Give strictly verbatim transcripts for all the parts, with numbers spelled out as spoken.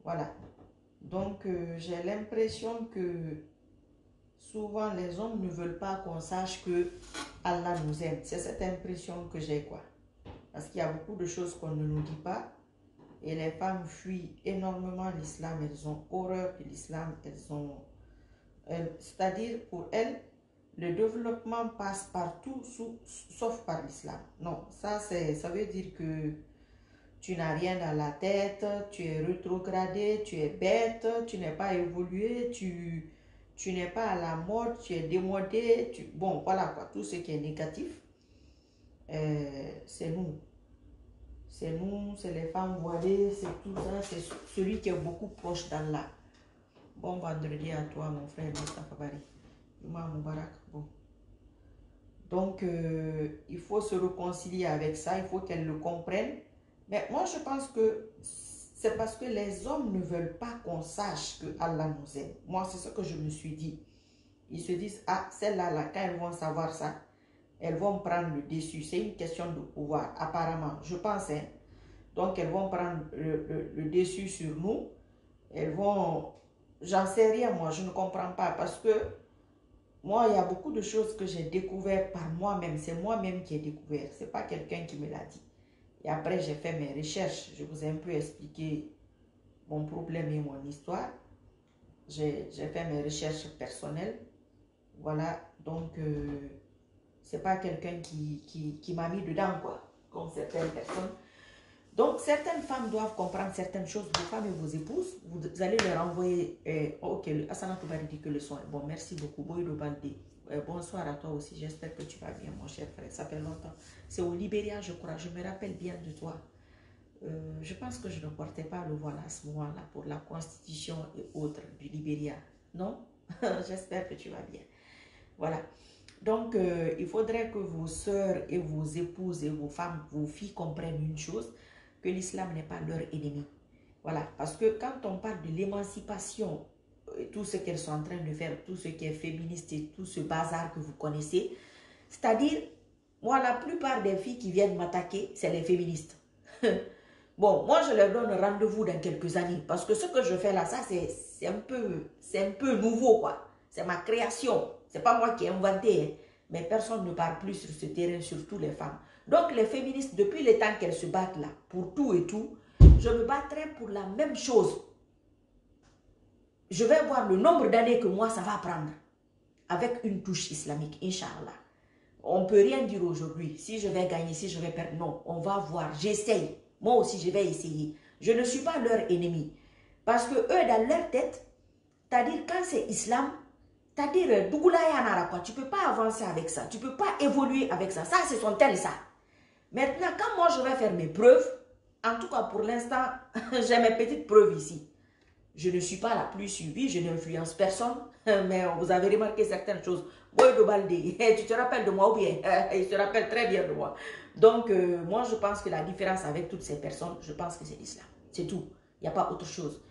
Voilà. Donc, euh, j'ai l'impression que souvent les hommes ne veulent pas qu'on sache que Allah nous aime. C'est cette impression que j'ai, quoi. Parce qu'il y a beaucoup de choses qu'on ne nous dit pas. Et les femmes fuient énormément l'islam. Elles ont horreur de l'islam. Elles ont... C'est-à-dire, pour elles, le développement passe partout sauf par l'islam. Non, ça, ça veut dire que tu n'as rien dans la tête, tu es rétrogradé, tu es bête, tu n'es pas évolué, tu, tu n'es pas à la mode, tu es démodé. Tu... Bon, voilà quoi, tout ce qui est négatif, euh, c'est nous. C'est nous, c'est les femmes voilées, c'est tout ça, c'est celui qui est beaucoup proche d'Allah. Bon vendredi à toi, mon frère Mustafa Bari. Moubarak. Bon. Donc, euh, il faut se réconcilier avec ça, il faut qu'elle le comprenne. Mais moi, je pense que c'est parce que les hommes ne veulent pas qu'on sache que Allah nous aime. Moi, c'est ce que je me suis dit. Ils se disent, ah, celles-là, là, quand elles vont savoir ça, elles vont prendre le dessus. C'est une question de pouvoir, apparemment. Je pense, hein. Donc, elles vont prendre le, le, le dessus sur nous. Elles vont... J'en sais rien, moi, je ne comprends pas. Parce que moi, il y a beaucoup de choses que j'ai découvertes par moi-même. C'est moi-même qui ai découvert. Ce n'est pas quelqu'un qui me l'a dit. Et après, j'ai fait mes recherches. Je vous ai un peu expliqué mon problème et mon histoire. J'ai fait mes recherches personnelles. Voilà. Donc, euh, ce n'est pas quelqu'un qui, qui, qui m'a mis dedans, quoi. Comme certaines personnes. Donc, certaines femmes doivent comprendre certaines choses. Vos femmes et vos épouses, vous allez leur envoyer... Euh, ok, Asana Toubari dit que le son est bon. Merci beaucoup. Boïdo Baldé. Euh, bonsoir à toi aussi. J'espère que tu vas bien, mon cher frère. Ça fait longtemps. C'est au Libéria, je crois. Je me rappelle bien de toi. Euh, je pense que je ne portais pas le voile à ce moment-là pour la constitution et autres du Libéria. Non? J'espère que tu vas bien. Voilà. Donc, euh, il faudrait que vos sœurs et vos épouses et vos femmes, vos filles comprennent une chose, que l'islam n'est pas leur ennemi. Voilà. Parce que quand on parle de l'émancipation, tout ce qu'elles sont en train de faire, tout ce qui est féministe et tout ce bazar que vous connaissez, c'est-à-dire, moi, la plupart des filles qui viennent m'attaquer, c'est les féministes. Bon, moi, je leur donne rendez-vous dans quelques années. Parce que ce que je fais là, ça, c'est un peu, c'est un peu nouveau, quoi. C'est ma création. C'est pas moi qui ai inventé. Hein. Mais personne ne parle plus sur ce terrain, surtout les femmes. Donc, les féministes, depuis le temps qu'elles se battent là, pour tout et tout, je me battrai pour la même chose. Je vais voir le nombre d'années que moi, ça va prendre. Avec une touche islamique, Inch'Allah. On ne peut rien dire aujourd'hui. Si je vais gagner, si je vais perdre, non. On va voir. J'essaye. Moi aussi, je vais essayer. Je ne suis pas leur ennemi. Parce que eux, dans leur tête, c'est-à-dire quand c'est islam, c'est-à-dire, tu ne peux pas avancer avec ça. Tu ne peux pas évoluer avec ça. Ça, c'est son tel ça. Maintenant, quand moi, je vais faire mes preuves, en tout cas, pour l'instant, j'ai mes petites preuves ici. Je ne suis pas la plus suivie, je n'influence personne, mais vous avez remarqué certaines choses. Boïdo Baldé, tu te rappelles de moi ou bien? Il se rappelle très bien de moi. Donc, euh, moi, je pense que la différence avec toutes ces personnes, je pense que c'est l'islam. C'est tout. Il n'y a pas autre chose.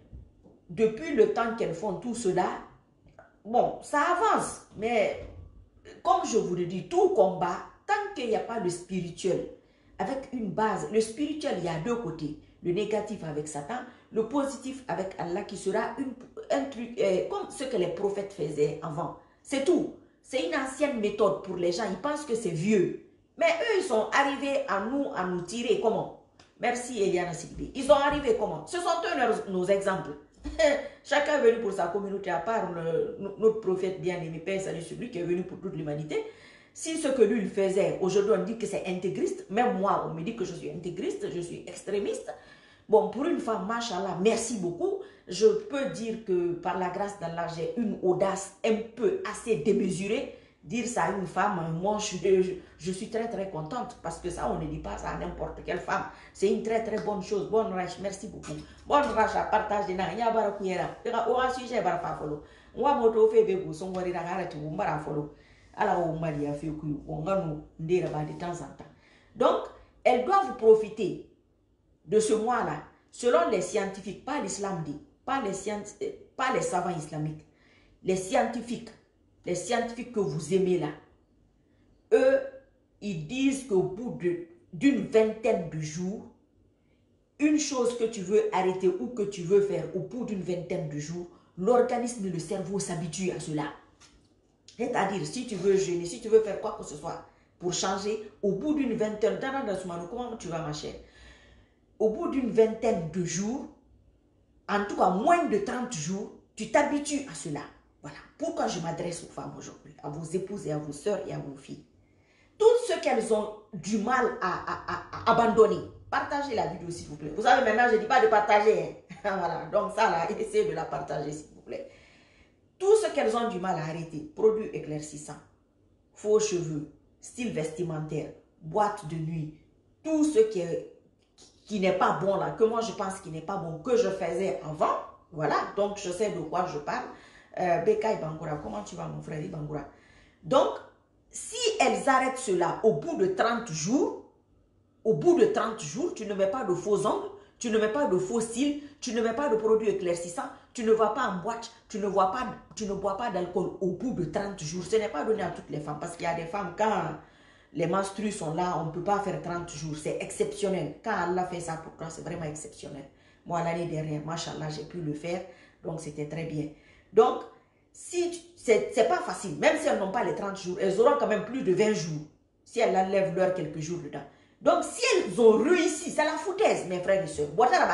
Depuis le temps qu'elles font tout cela, bon, ça avance. Mais, comme je vous le dis, tout combat, tant qu'il n'y a pas le spirituel, avec une base, le spirituel, il y a deux côtés. Le négatif avec Satan, le positif avec Allah qui sera une, un truc euh, comme ce que les prophètes faisaient avant. C'est tout. C'est une ancienne méthode pour les gens. Ils pensent que c'est vieux. Mais eux, ils sont arrivés à nous, à nous tirer. Comment? Merci Eliana Sigbi. Ils sont arrivés comment? Ce sont eux nos, nos exemples. Chacun est venu pour sa communauté, à part le, notre prophète bien-aimé, Père Salut, celui qui est venu pour toute l'humanité. Si ce que lui il faisait, aujourd'hui on dit que c'est intégriste, même moi on me dit que je suis intégriste, je suis extrémiste. Bon, pour une femme, machallah, merci beaucoup. Je peux dire que par la grâce d'Allah, j'ai une audace un peu assez démesurée. Dire ça à une femme, moi je, je, je suis très très contente parce que ça on ne dit pas ça à n'importe quelle femme. C'est une très très bonne chose. Bonne rage, merci beaucoup. Bonne rage à partager. Il y a un sujet qui follow. Moi, moto fait bébé, son wari d'agara tu m'bara follow. Alors on m'a dit à faire on va nous dire de temps en temps. Donc, elles doivent profiter de ce mois-là, selon les scientifiques, pas l'islam dit, pas les, pas les savants islamiques, les scientifiques, les scientifiques que vous aimez là, eux, ils disent qu'au bout d'une vingtaine de jours, une chose que tu veux arrêter ou que tu veux faire au bout d'une vingtaine de jours, l'organisme et le cerveau s'habituent à cela. C'est-à-dire, si tu veux jeûner, si tu veux faire quoi que ce soit pour changer, au bout d'une vingtaine, comment tu vas marcher? Au bout d'une vingtaine de jours, en tout cas moins de trente jours, tu t'habitues à cela. Voilà pourquoi je m'adresse aux femmes aujourd'hui, à vos épouses et à vos sœurs et à vos filles. Tout ce qu'elles ont du mal à, à, à, à abandonner, partagez la vidéo s'il vous plaît. Vous savez maintenant, je ne dis pas de partager. Hein. Voilà, donc ça là, essayez de la partager s'il vous plaît. Tout ce qu'elles ont du mal à arrêter, produits éclaircissants, faux cheveux, style vestimentaire, boîte de nuit, tout ce qui est, qui n'est pas bon là, que moi je pense qui n'est pas bon, que je faisais avant, voilà, donc je sais de quoi je parle. Euh, Beka Bangoura, comment tu vas mon frère Bangoura? Donc, si elles arrêtent cela au bout de trente jours, au bout de trente jours, tu ne mets pas de faux ongles, tu ne mets pas de faux cils, tu ne mets pas de produits éclaircissants, tu ne vas pas en boîte, tu ne, vois pas, tu ne bois pas d'alcool au bout de trente jours. Ce n'est pas donné à toutes les femmes parce qu'il y a des femmes, quand les menstrues sont là, on ne peut pas faire trente jours. C'est exceptionnel. Quand Allah fait ça pour toi, c'est vraiment exceptionnel. Moi, l'année dernière, machallah, j'ai pu le faire. Donc, c'était très bien. Donc, si c'est pas facile. Même si elles n'ont pas les trente jours, elles auront quand même plus de vingt jours. Si elles enlèvent leur quelques jours dedans. Donc, si elles ont réussi, c'est la foutaise, mes frères et sœurs.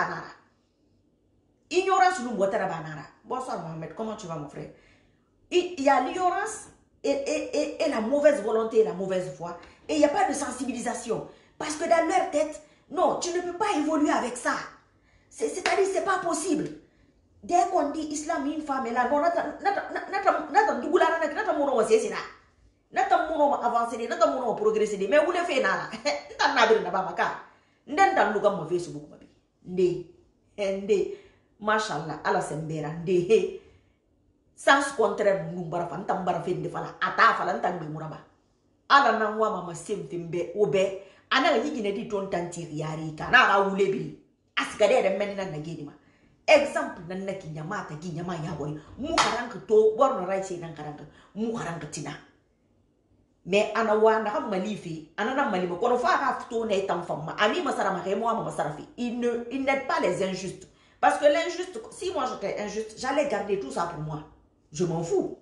Ignorance nous bonsoir Mohamed, comment tu vas mon frère? Il y a l'ignorance et, et, et, et la mauvaise volonté et la mauvaise foi. Et il n'y a pas de sensibilisation. Parce que dans leur tête, non, tu ne peux pas évoluer avec ça. C'est-à-dire, c'est pas possible. Dès qu'on dit islam, une femme est là, non, nata dougoula, nata mouno c'est là. Nata mouno avancer, nata mouno progresser, mais vous le faites là. Nata nabir na bamaka. Ndenda luga mo Facebook mabi. Ndé, ndé. Mashallah, ala sembera nde sans contraire numbara fa ntambara fe de fala ata fala ntambi muraba ala na nwa mama semfembe obe ana ga yigine di ton tantiri yari ka na ga wulebi asika de de menina na gedi ma exemple nan na kinya mata kinya ma ya bori mu karanka to borno rai sai nan karanka mu karanka tina mais ana wa na kam malifi ana na malima kono fa ka fto ne tam famma ami masara ma kay mo ma masara fi il ne il n'aide pas les injustes. Parce que l'injuste, si moi j'étais injuste, j'allais garder tout ça pour moi. Je m'en fous.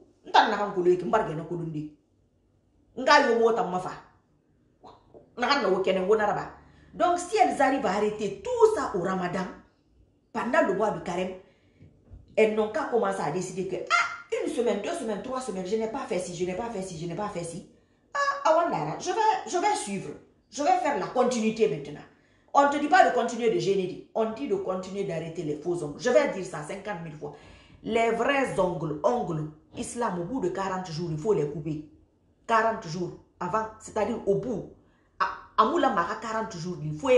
Donc si elles arrivent à arrêter tout ça au Ramadan, pendant le mois de carême, elles n'ont qu'à commencer à décider que, ah, une semaine, deux semaines, trois semaines, je n'ai pas fait ci, je n'ai pas fait ci, je n'ai pas fait ci. Ah, Awandara, je vais, je vais suivre. Je vais faire la continuité maintenant. On ne te dit pas de continuer de gêner, on dit de continuer d'arrêter les faux ongles. Je vais dire ça cinquante mille fois. Les vrais ongles, ongles, islam, au bout de quarante jours, il faut les couper. quarante jours avant, c'est-à-dire au bout. À moula mara quarante jours, il faut y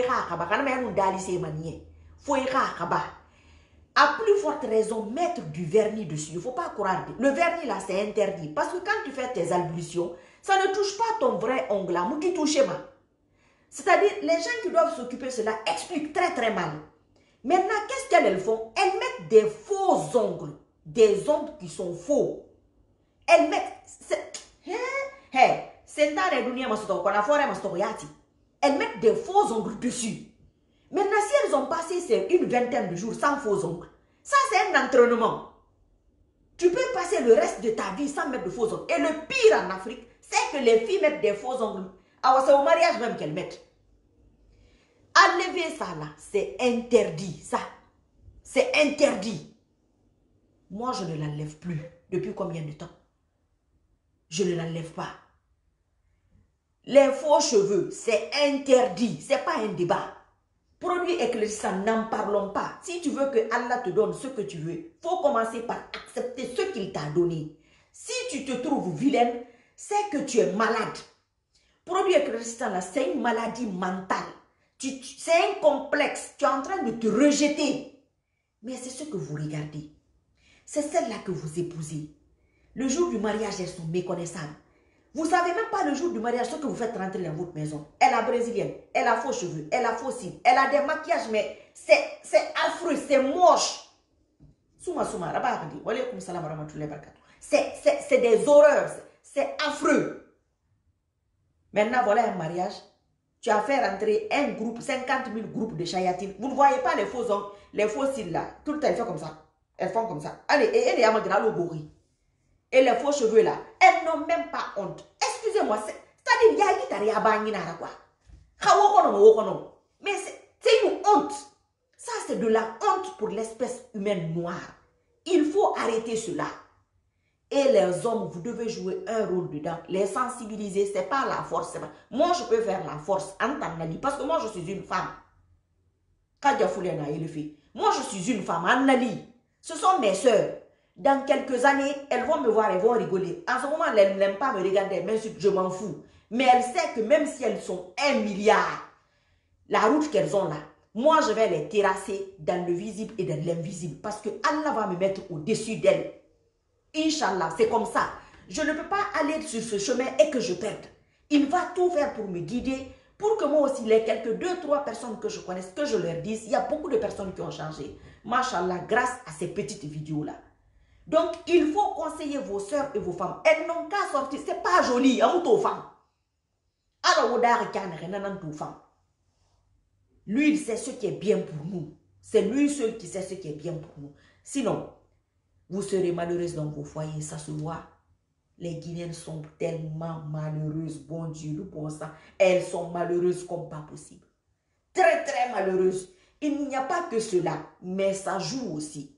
à plus forte raison, mettre du vernis dessus. Il ne faut pas croire. Le vernis là, c'est interdit. Parce que quand tu fais tes ablutions, ça ne touche pas ton vrai ongle là. Tu touches ma. C'est-à-dire, les gens qui doivent s'occuper de cela expliquent très très mal. Maintenant, qu'est-ce qu'elles font? Elles mettent des faux ongles. Des ongles qui sont faux. Elles mettent... Elles mettent des faux ongles dessus. Maintenant, si elles ont passé une vingtaine de jours sans faux ongles, ça c'est un entraînement. Tu peux passer le reste de ta vie sans mettre de faux ongles. Et le pire en Afrique, c'est que les filles mettent des faux ongles. Alors c'est au mariage même qu'elles mettent. Enlever ça là, c'est interdit. Ça, c'est interdit. Moi, je ne l'enlève plus. Depuis combien de temps? Je ne l'enlève pas. Les faux cheveux, c'est interdit. Ce n'est pas un débat. Produits éclaircissants, n'en parlons pas. Si tu veux que Allah te donne ce que tu veux, il faut commencer par accepter ce qu'il t'a donné. Si tu te trouves vilaine, c'est que tu es malade. Produits éclaircissants, là, c'est une maladie mentale. C'est un complexe. Tu es en train de te rejeter. Mais c'est ce que vous regardez. C'est celle-là que vous épousez. Le jour du mariage, elles sont méconnaissables. Vous ne savez même pas le jour du mariage ce que vous faites rentrer dans votre maison. Elle est brésilienne, elle a faux cheveux, elle a faux cils, elle a des maquillages, mais c'est affreux, c'est moche. Souma souma, c'est des horreurs, c'est affreux. Maintenant, voilà un mariage. tu as fait rentrer un groupe, cinquante mille groupes de chayatines. Vous ne voyez pas les faux ongles, les faux cils là. Tout le temps, elles font comme ça. Elles font comme ça. Allez, et elles y gori. Et les faux cheveux là, elles n'ont même pas honte. Excusez-moi, c'est-à-dire, il y a qui t'a réabagné quoi. Mais c'est une honte. Ça, c'est de la honte pour l'espèce humaine noire. Il faut arrêter cela. Et les hommes, vous devez jouer un rôle dedans. Les sensibiliser, ce n'est pas la force. Pas... Moi, je peux faire la force en Tanali parce que moi, je suis une femme. Moi, je suis une femme. Annali. Ce sont mes soeurs. Dans quelques années, elles vont me voir et vont rigoler. En ce moment, elles n'aiment pas me regarder, mais je m'en fous. Mais elles savent que même si elles sont un milliard, la route qu'elles ont là, moi, je vais les terrasser dans le visible et dans l'invisible. Parce que Allah va me mettre au-dessus d'elles. Inch'Allah, c'est comme ça. Je ne peux pas aller sur ce chemin et que je perde. Il va tout faire pour me guider, pour que moi aussi, les quelques deux, trois personnes que je connaisse, que je leur dise, il y a beaucoup de personnes qui ont changé. Machallah, grâce à ces petites vidéos-là. Donc, il faut conseiller vos soeurs et vos femmes. Elles n'ont qu'à sortir. C'est pas joli, hein, aux femmes. Alors, lui, il sait ce qui est bien pour nous. C'est lui seul qui sait ce qui est bien pour nous. Sinon, vous serez malheureuse dans vos foyers, ça se voit. Les Guinéennes sont tellement malheureuses, bon Dieu, le bon sang. Elles sont malheureuses comme pas possible. Très, très malheureuses. Il n'y a pas que cela, mais ça joue aussi.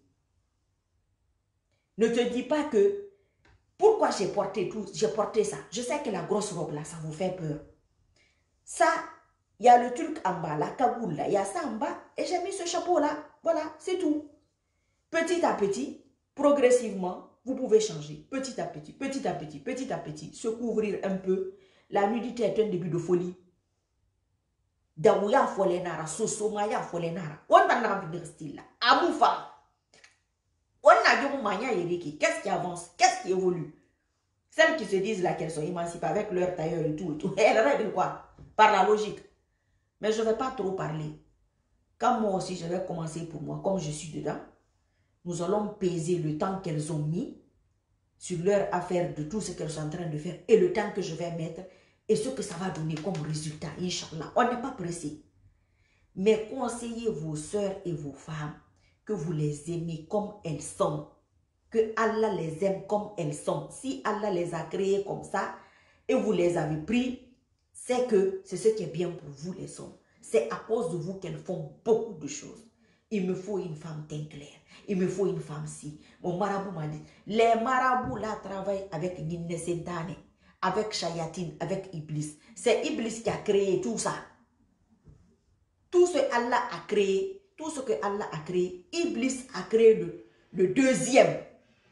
Ne te dis pas que, pourquoi j'ai porté tout, j'ai porté ça. Je sais que la grosse robe là, ça vous fait peur. Ça, il y a le truc en bas, la cagoule là, il y a ça en bas, et j'ai mis ce chapeau là. Voilà, c'est tout. Petit à petit, progressivement, vous pouvez changer. Petit à petit, petit à petit, petit à petit, se couvrir un peu. La nudité est un début de folie. Daouya folenara, sosomaya folenara. On va en venir style là. Amoufa. On a dit mania Eriki. Qu'est-ce qui avance? Qu'est-ce qui évolue? Celles qui se disent là qu'elles sont émancipées avec leur tailleur et tout et tout. Elles règlent quoi? Par la logique. Mais je ne vais pas trop parler. Quand moi aussi je vais commencer pour moi, comme je suis dedans, nous allons peser le temps qu'elles ont mis sur leur affaire de tout ce qu'elles sont en train de faire et le temps que je vais mettre et ce que ça va donner comme résultat, Inch'Allah. On n'est pas pressé. Mais conseillez vos soeurs et vos femmes que vous les aimez comme elles sont. Que Allah les aime comme elles sont. Si Allah les a créées comme ça et vous les avez pris, c'est que c'est ce qui est bien pour vous les hommes. C'est à cause de vous qu'elles font beaucoup de choses. Il me faut une femme teint clair. Il me faut une femme si. Mon marabout m'a dit, les marabouts là travaillent avec Guinée Sentane, avec Chayatine, avec Iblis. C'est Iblis qui a créé tout ça. Tout ce que Allah a créé, tout ce que Allah a créé, Iblis a créé le, le deuxième.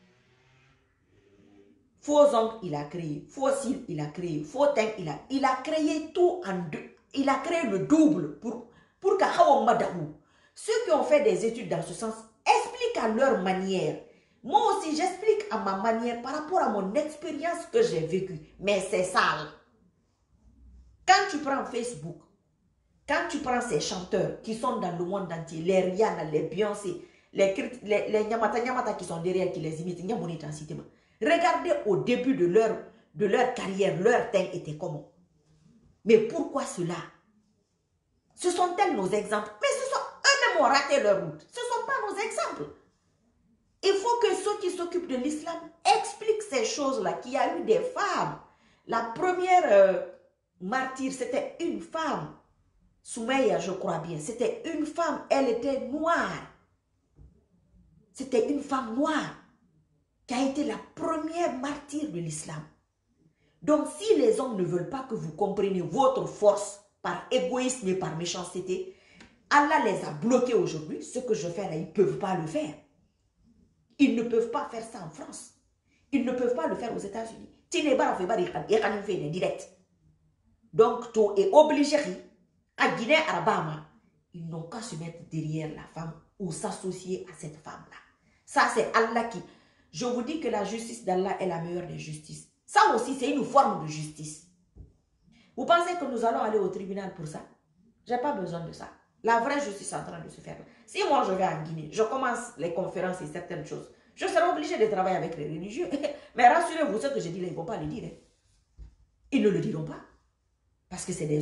Faux ongles, il a créé. Faux cils, il a créé. Faux teint, il a, il a créé tout en deux. Il a créé le double pour, pour qu'à Madahou. Ceux qui ont fait des études dans ce sens expliquent à leur manière. Moi aussi, j'explique à ma manière par rapport à mon expérience que j'ai vécue. Mais c'est sale. Quand tu prends Facebook, quand tu prends ces chanteurs qui sont dans le monde entier, les Rihanna, les Beyoncé, les, les, les Nyamata Nyamata qui sont derrière, qui les imitent, regardez au début de leur, de leur carrière, leur teint était comment. Mais pourquoi cela? Ce sont-elles nos exemples? Mais ce sont eux-mêmes ont raté leur route. Ce ne sont pas nos exemples. Il faut que ceux qui s'occupent de l'islam expliquent ces choses-là, qu'il y a eu des femmes. La première euh, martyre, c'était une femme. Soumeya, je crois bien. C'était une femme. Elle était noire. C'était une femme noire qui a été la première martyre de l'islam. Donc, si les hommes ne veulent pas que vous compreniez votre force par égoïsme et par méchanceté, Allah les a bloqués aujourd'hui. Ce que je fais là, ils ne peuvent pas le faire. Ils ne peuvent pas faire ça en France. Ils ne peuvent pas le faire aux États-Unis. Direct. Donc, tu es obligé à Guinée, Arabama, ils n'ont qu'à se mettre derrière la femme ou s'associer à cette femme-là. Ça, c'est Allah qui... Je vous dis que la justice d'Allah est la meilleure des justices. Ça aussi, c'est une forme de justice. Vous pensez que nous allons aller au tribunal pour ça? Je n'ai pas besoin de ça. La vraie justice est en train de se faire. Si moi, je vais en Guinée, je commence les conférences et certaines choses, je serai obligé de travailler avec les religieux. Mais rassurez-vous, ce que je dis là, ils ne vont pas le dire. Ils ne le diront pas. Parce que c'est des hommes.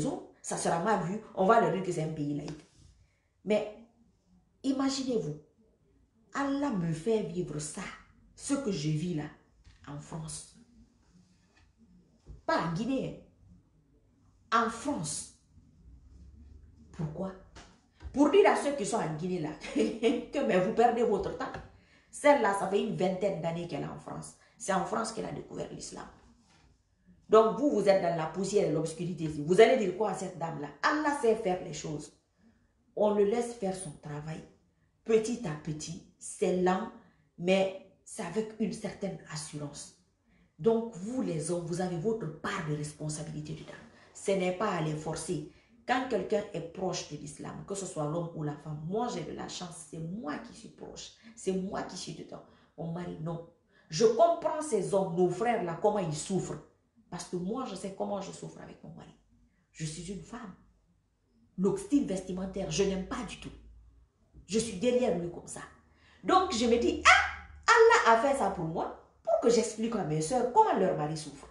ça sera mal vu, on va leur dire que c'est un pays laïque. Mais imaginez-vous, Allah me fait vivre ça, ce que je vis là, en France. Pas en Guinée, en France. Pourquoi? Pour dire à ceux qui sont en Guinée là, que mais vous perdez votre temps. Celle-là, ça fait une vingtaine d'années qu'elle est en France. C'est en France qu'elle a découvert l'islam. Donc vous, vous êtes dans la poussière et l'obscurité. Vous allez dire quoi à cette dame-là? Allah sait faire les choses. On le laisse faire son travail. Petit à petit, c'est lent, mais c'est avec une certaine assurance. Donc vous les hommes, vous avez votre part de responsabilité dedans. Ce n'est pas à les forcer. Quand quelqu'un est proche de l'islam, que ce soit l'homme ou la femme, moi j'ai de la chance, c'est moi qui suis proche. C'est moi qui suis dedans. Mon mari, non. Je comprends ces hommes, nos frères là, comment ils souffrent. Parce que moi, je sais comment je souffre avec mon mari. Je suis une femme. Le style vestimentaire, je n'aime pas du tout. Je suis derrière lui comme ça. Donc, je me dis, ah, Allah a fait ça pour moi, pour que j'explique à mes soeurs comment leur mari souffre.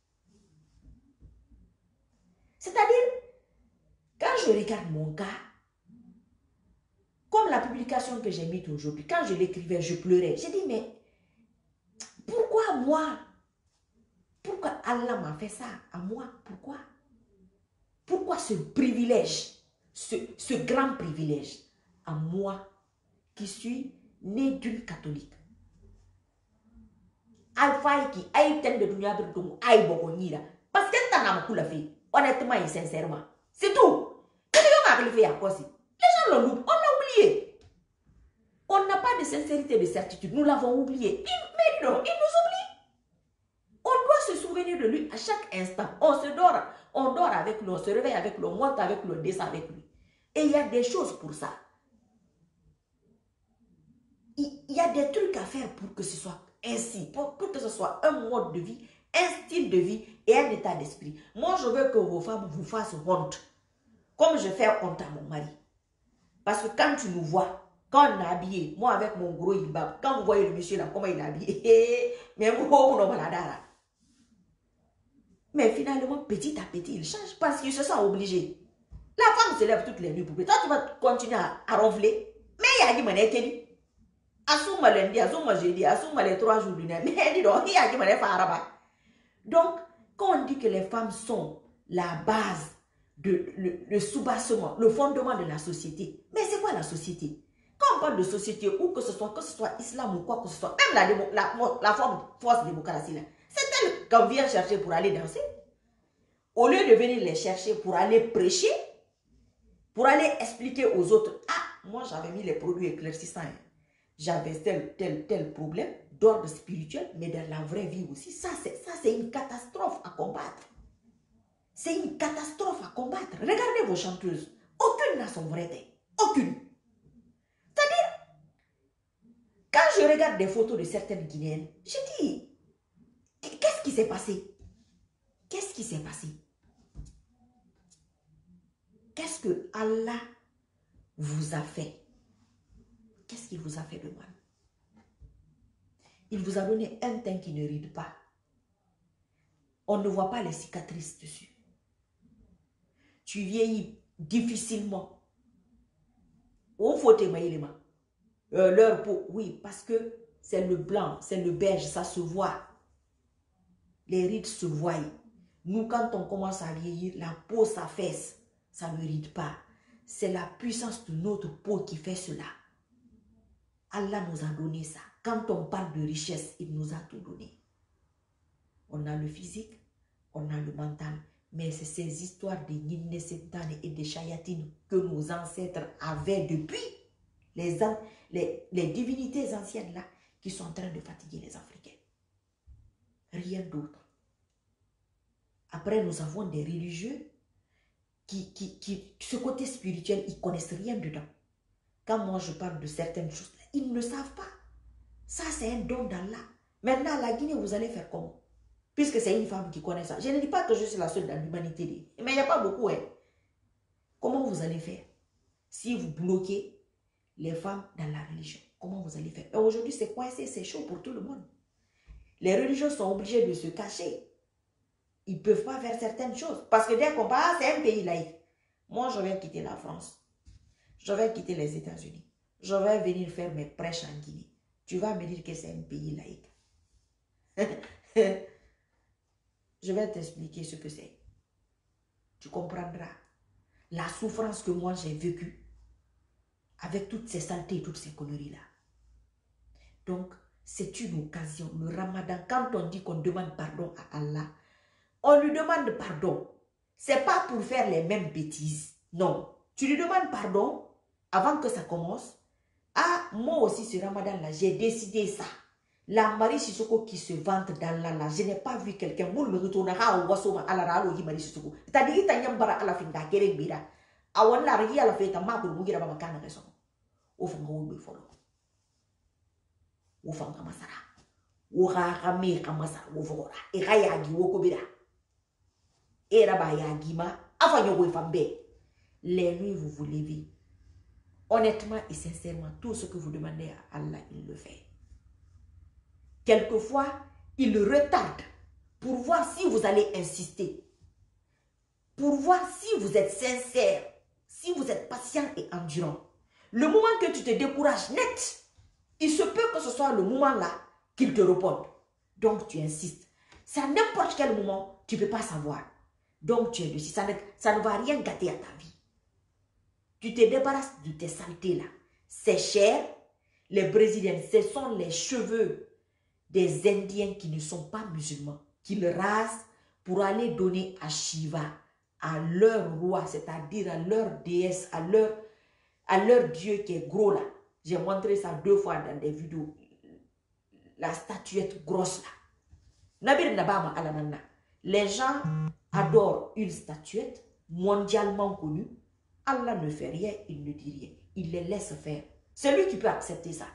C'est-à-dire, quand je regarde mon cas, comme la publication que j'ai mise aujourd'hui, quand je l'écrivais, je pleurais. J'ai dit, mais pourquoi moi? Pourquoi Allah m'a fait ça à moi? Pourquoi? Pourquoi ce privilège, ce, ce grand privilège à moi qui suis né d'une catholique? Alpha qui aille ten de dunya de donc aille bokonira parce que t'en as beaucoup la fait honnêtement et sincèrement. C'est tout. Les gens l'ont oublié. On l'a oublié. On n'a pas de sincérité, de certitude. Nous l'avons oublié. Il, mais non, il nous oublie. On doit se souvenir de lui à chaque instant. On se dort, on dort avec lui, on se réveille avec lui, on monte avec lui, on descend avec lui. Et il y a des choses pour ça. Il, il y a des trucs à faire pour que ce soit ainsi, pour, pour que ce soit un mode de vie, un style de vie et un état d'esprit. Moi, je veux que vos femmes vous fassent honte. Comme je fais honte à mon mari. Parce que quand tu nous vois, quand on est habillé, moi avec mon gros hilbab, quand vous voyez le monsieur là, comment il est habillé, mais vous, mais finalement, petit à petit, il change parce qu'il se sent obligé. La femme se lève toutes les nuits pour toi, tu vas continuer à, à ronfler. Mais il y a dit, mon équilibre. Assouma lundi, assouma jeudi, assouma les trois jours du nez. Mais dis donc, il y a dit, mon équilibre. Donc, quand on dit que les femmes sont la base, de, le, le soubassement, le fondement de la société. Mais c'est quoi la société? Quand on parle de société, ou que ce soit, que ce soit islam ou quoi que ce soit, même la, démo, la, la forme force démocratie, c'est elle qu'on vient chercher pour aller danser. Au lieu de venir les chercher pour aller prêcher, pour aller expliquer aux autres, ah, moi j'avais mis les produits éclaircissants, j'avais tel, tel, tel problème d'ordre spirituel, mais dans la vraie vie aussi, ça c'est une catastrophe à combattre. C'est une catastrophe à combattre. Regardez vos chanteuses. Aucune n'a son vrai teint. Aucune. C'est-à-dire, quand je regarde des photos de certaines Guinéennes, je dis, qu'est-ce qui s'est passé? Qu'est-ce qui s'est passé? Qu'est-ce que Allah vous a fait? Qu'est-ce qu'il vous a fait de mal? Il vous a donné un teint qui ne ride pas. On ne voit pas les cicatrices dessus. Tu vieillis difficilement. Au faut euh, leur peau, oui, parce que c'est le blanc, c'est le beige, ça se voit. Les rides se voient. Nous, quand on commence à vieillir, la peau s'affaisse, ça ne ride pas. C'est la puissance de notre peau qui fait cela. Allah nous a donné ça. Quand on parle de richesse, il nous a tout donné. On a le physique, on a le mental. Mais c'est ces histoires de Nine Setane et de Chayatine que nos ancêtres avaient depuis les, les, les divinités anciennes là qui sont en train de fatiguer les Africains. Rien d'autre. Après, nous avons des religieux qui, qui, qui, ce côté spirituel, ils ne connaissent rien dedans. Quand moi je parle de certaines choses, ils ne savent pas. Ça, c'est un don d'Allah. Maintenant, la Guinée, vous allez faire comment? Puisque c'est une femme qui connaît ça. Je ne dis pas que je suis la seule dans l'humanité. Mais il n'y a pas beaucoup. Hein. Comment vous allez faire si vous bloquez les femmes dans la religion? Comment vous allez faire? Aujourd'hui, c'est coincé, c'est chaud pour tout le monde. Les religieux sont obligés de se cacher. Ils ne peuvent pas faire certaines choses. Parce que dès qu'on parle, c'est un pays laïque. Moi, je vais quitter la France. Je vais quitter les États-Unis. Je vais venir faire mes prêches en Guinée. Tu vas me dire que c'est un pays laïque. Je vais t'expliquer ce que c'est. Tu comprendras la souffrance que moi j'ai vécue avec toutes ces saletés et toutes ces conneries-là. Donc, c'est une occasion. Le Ramadan, quand on dit qu'on demande pardon à Allah, on lui demande pardon. C'est pas pour faire les mêmes bêtises. Non. Tu lui demandes pardon avant que ça commence. Ah, moi aussi, ce Ramadan-là, j'ai décidé ça. La Marie Sissoko qui se vante d'Allah là, je n'ai pas vu quelqu'un. Moul me retournera au Wasoma à la Ralo Marie Sissoko. T'as dit, t'as yambara à la fin d'Akere Bira. A wan la rigi à la fête, ma pour mourir à ma canne raison. Au fond, on will be follow. Au fond, Kamasara. Au Rame Kamasara, au Vora. Et Rayagi, au Kobira. Et Rabayagima, avant Yogo Fambe. Les nuits, vous vous levez. Honnêtement et sincèrement, tout ce que vous demandez à Allah, il le fait. Quelquefois, il retarde pour voir si vous allez insister. Pour voir si vous êtes sincère, si vous êtes patient et endurant. Le moment que tu te décourages net, il se peut que ce soit le moment-là qu'il te réponde. Donc, tu insistes. C'est à n'importe quel moment, tu ne peux pas savoir. Donc, tu es dessus. Ça ne, ça ne va rien gâter à ta vie. Tu te débarrasses de tes saletés là. C'est cher. Les Brésiliens, ce sont les cheveux des Indiens qui ne sont pas musulmans, qu'ils rasent pour aller donner à Shiva, à leur roi, c'est-à-dire à leur déesse, à leur, à leur dieu qui est gros là. J'ai montré ça deux fois dans des vidéos. La statuette grosse là. Nabir Nabama Alanana. Les gens adorent une statuette mondialement connue. Allah ne fait rien, il ne dit rien. Il les laisse faire. C'est lui qui peut accepter ça.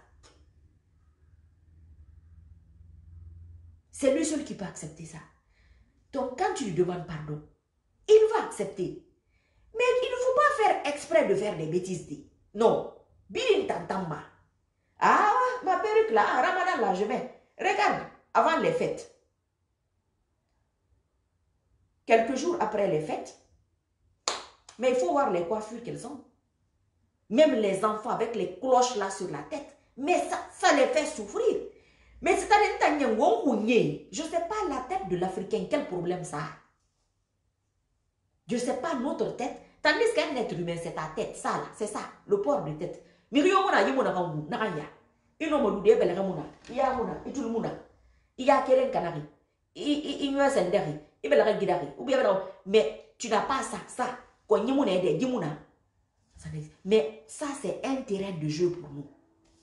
C'est lui seul qui peut accepter ça. Donc, quand tu lui demandes pardon, il va accepter. Mais il ne faut pas faire exprès de faire des bêtises. Non. Bilin tantamba. Ah, ma perruque là, Ramadan là, je mets. Regarde, avant les fêtes. Quelques jours après les fêtes, mais il faut voir les coiffures qu'elles ont. Même les enfants avec les cloches là sur la tête. Mais ça, ça les fait souffrir. Mais c'est-à-dire, je ne sais pas la tête de l'Africain, quel problème ça a. Je ne sais pas notre tête. Tandis qu'un être humain, c'est ta tête, ça là, c'est ça, le port de tête. Mais il y a un peu de temps. Il y a un peu de temps. Il y a un peu de temps. Il y a un peu de temps. Il y a un peu de temps. Mais tu n'as pas ça, ça. Mais ça, c'est un terrain de jeu pour nous.